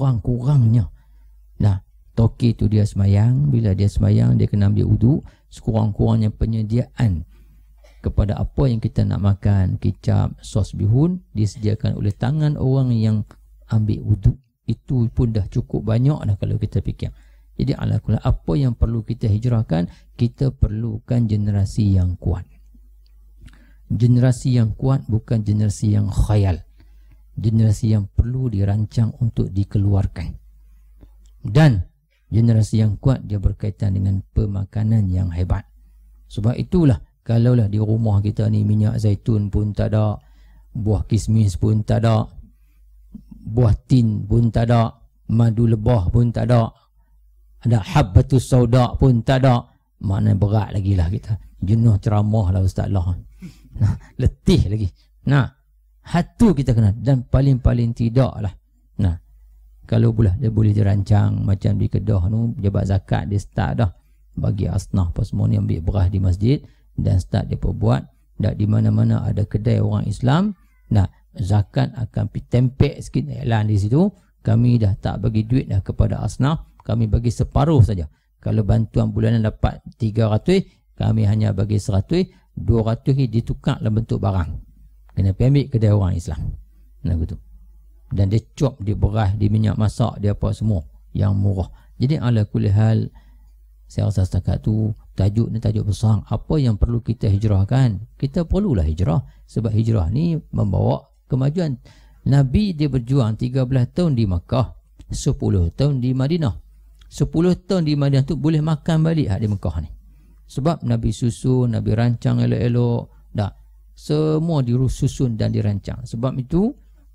Toki tu dia semayang, bila dia semayang dia kena ambil wudu. Sekurang-kurangnya penyediaan kepada apa yang kita nak makan, kicap, sos bihun disediakan oleh tangan orang yang ambil wudu. Itu pun dah cukup banyak dah kalau kita fikir. Jadi apa yang perlu kita hijrahkan, kita perlukan generasi yang kuat. Generasi yang kuat bukan generasi yang khayal. Generasi yang perlu dirancang untuk dikeluarkan. Dan generasi yang kuat dia berkaitan dengan pemakanan yang hebat. Sebab itulah, kalaulah di rumah kita ni minyak zaitun pun tak ada, buah kismis pun tak ada, buah tin pun tak ada, madu lebah pun tak ada habbatus sauda pun tak ada, maknanya berat lagi lah kita. Jenuh ceramah lah ustaz lah. Letih lagi. Hatu kita kena. Dan paling-paling tidak lah, kalau dia boleh dirancang macam di Kedah tu, jabat zakat dia start dah bagi asnaf apa semua ni ambil beras di masjid dan start dia buat. Dan di mana-mana ada kedai orang Islam, zakat akan tempek sikit iklan di situ. Kami dah tak bagi duit dah kepada asnaf, kami bagi separuh saja. Kalau bantuan bulanan dapat 300, kami hanya bagi 100, 200 ni ditukar dalam bentuk barang. Kena ambil kedai orang Islam. Begitu. Dan dia cop, dia beras, dia minyak masak, dia apa semua yang murah. Jadi ala kulli hal, saya rasa setakat tu tajuk ni tajuk besar. Apa yang perlu kita hijrahkan? Kita perlulah hijrah, sebab hijrah ni membawa kemajuan. Nabi dia berjuang 13 tahun di Makkah, 10 tahun di Madinah. 10 tahun di Madinah tu boleh makan balik di Makkah ni. Sebab Nabi susun, Nabi rancang elok-elok, semua disusun dan dirancang. Sebab itu,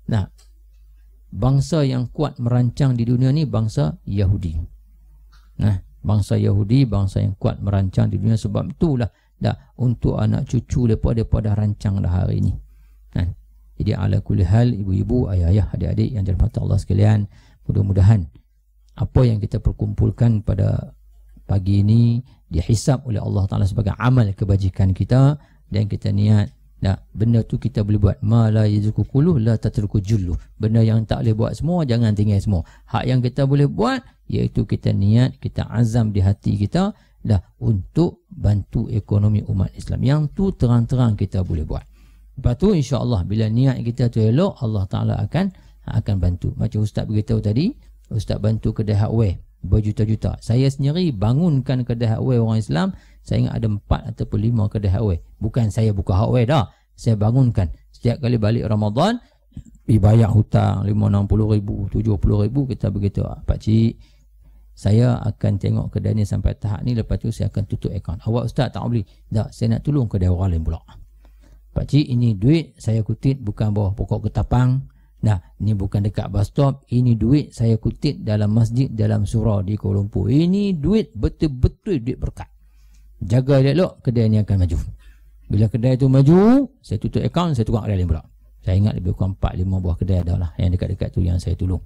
bangsa yang kuat merancang di dunia ni bangsa Yahudi. Bangsa Yahudi, bangsa yang kuat merancang di dunia. Sebab itulah untuk anak cucu mereka dah rancang dah hari ni. Jadi ala kulli hal, ibu-ibu, ayah-ayah, adik-adik yang dirahmati Allah sekalian, mudah-mudahan apa yang kita perkumpulkan pada pagi ini dihisab oleh Allah Ta'ala sebagai amal kebajikan kita, dan kita niat benda tu kita boleh buat. Ma la yazku kullu la tatruku jullu. Benda yang tak boleh buat semua, jangan tinggal semua. Hak yang kita boleh buat, iaitu kita niat, kita azam di hati kita untuk bantu ekonomi umat Islam. Yang tu terang-terang kita boleh buat. Lepas tu insya-Allah bila niat kita tu elok, Allah Ta'ala akan bantu. Macam Ustaz beritahu tadi, Ustaz bantu kedai hardware berjuta-juta. Saya sendiri bangunkan kedai hardware orang Islam. Saya ingat ada 4 ataupun 5 kedai hardware. Bukan saya buka hardware dah, saya bangunkan. Setiap kali balik Ramadan, bayar hutang 50-60 ribu, 70 ribu. Kita begitu, pakcik, saya akan tengok kedai ni sampai tahap ni, lepas tu saya akan tutup akaun. Awak Ustaz tak boleh? Tak, saya nak tolong kedai orang lain pula. Pakcik, ini duit saya kutip bukan bawah pokok ketapang. Ini bukan dekat bus stop. Ini duit saya kutip dalam masjid, dalam surau di Kuala Lumpur. Ini duit betul-betul duit berkat. Jaga elok, kedai ni akan maju. Bila kedai tu maju, saya tutup akaun, saya tukar kedai lain pula. Saya ingat lebih kurang 4-5 buah kedai adalah yang dekat-dekat tu yang saya tolong.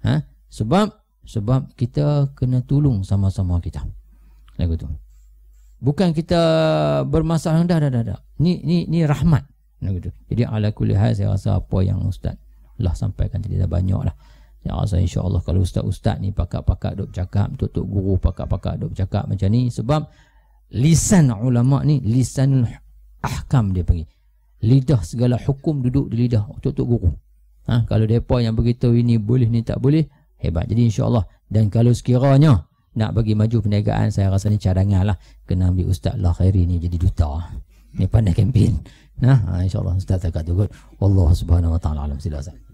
Sebab kita kena tolong sama-sama kita. Lagu tu. Bukan kita bermasalah dah. Ni rahmat. Gitu. Jadi ala kulli hal, saya rasa apa yang Ustaz lah sampaikan tadi dah banyak lah. Saya rasa insya-Allah kalau ustaz-ustaz ni pakak-pakak duk bercakap, tok-tok guru pakak-pakak duk bercakap macam ni, sebab lisan ulama ni lisanul ahkam dia panggil. Lidah segala hukum duduk di lidah tok-tok guru. Kalau depa yang beritahu ini boleh ni tak boleh, hebat. Jadi insya-Allah, dan kalau sekiranya nak bagi maju perniagaan, saya rasa ni cadangan lah, kena ambil Ustaz Lah Khairi ni jadi duta. Ni pandai kempen. InsyaAllah Ustaz tak tukut. Allah subhanahu wa ta'ala alam. Sila Ustaz.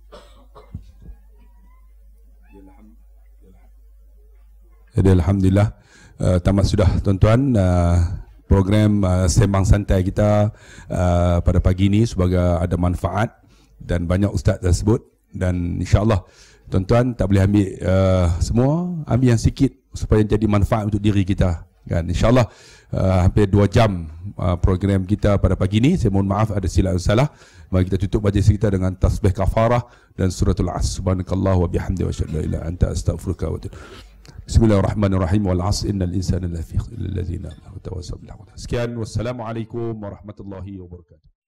Jadi alhamdulillah, tamat sudah tuan-tuan program sembang santai kita pada pagi ini. Semoga ada manfaat dan banyak ustaz tersebut, dan insya-Allah tuan-tuan tak boleh ambil semua, ambil yang sikit supaya jadi manfaat untuk diri kita kan. InsyaAllah hampir 2 jam program kita pada pagi ini. Saya mohon maaf ada silap salah. Mari kita tutup majlis kita dengan tasbih kafarah dan suratul As. Subhanakallah wa bihamdi wa asyhadu an la ilaha illa anta astaghfiruka wa atubu. Bismillahirrahmanirrahim. Wal 'asr innal insana lafi khusr illa allazina amanu wa tawassaw bil haqq. Sekian, wassalamualaikum warahmatullahi wabarakatuh.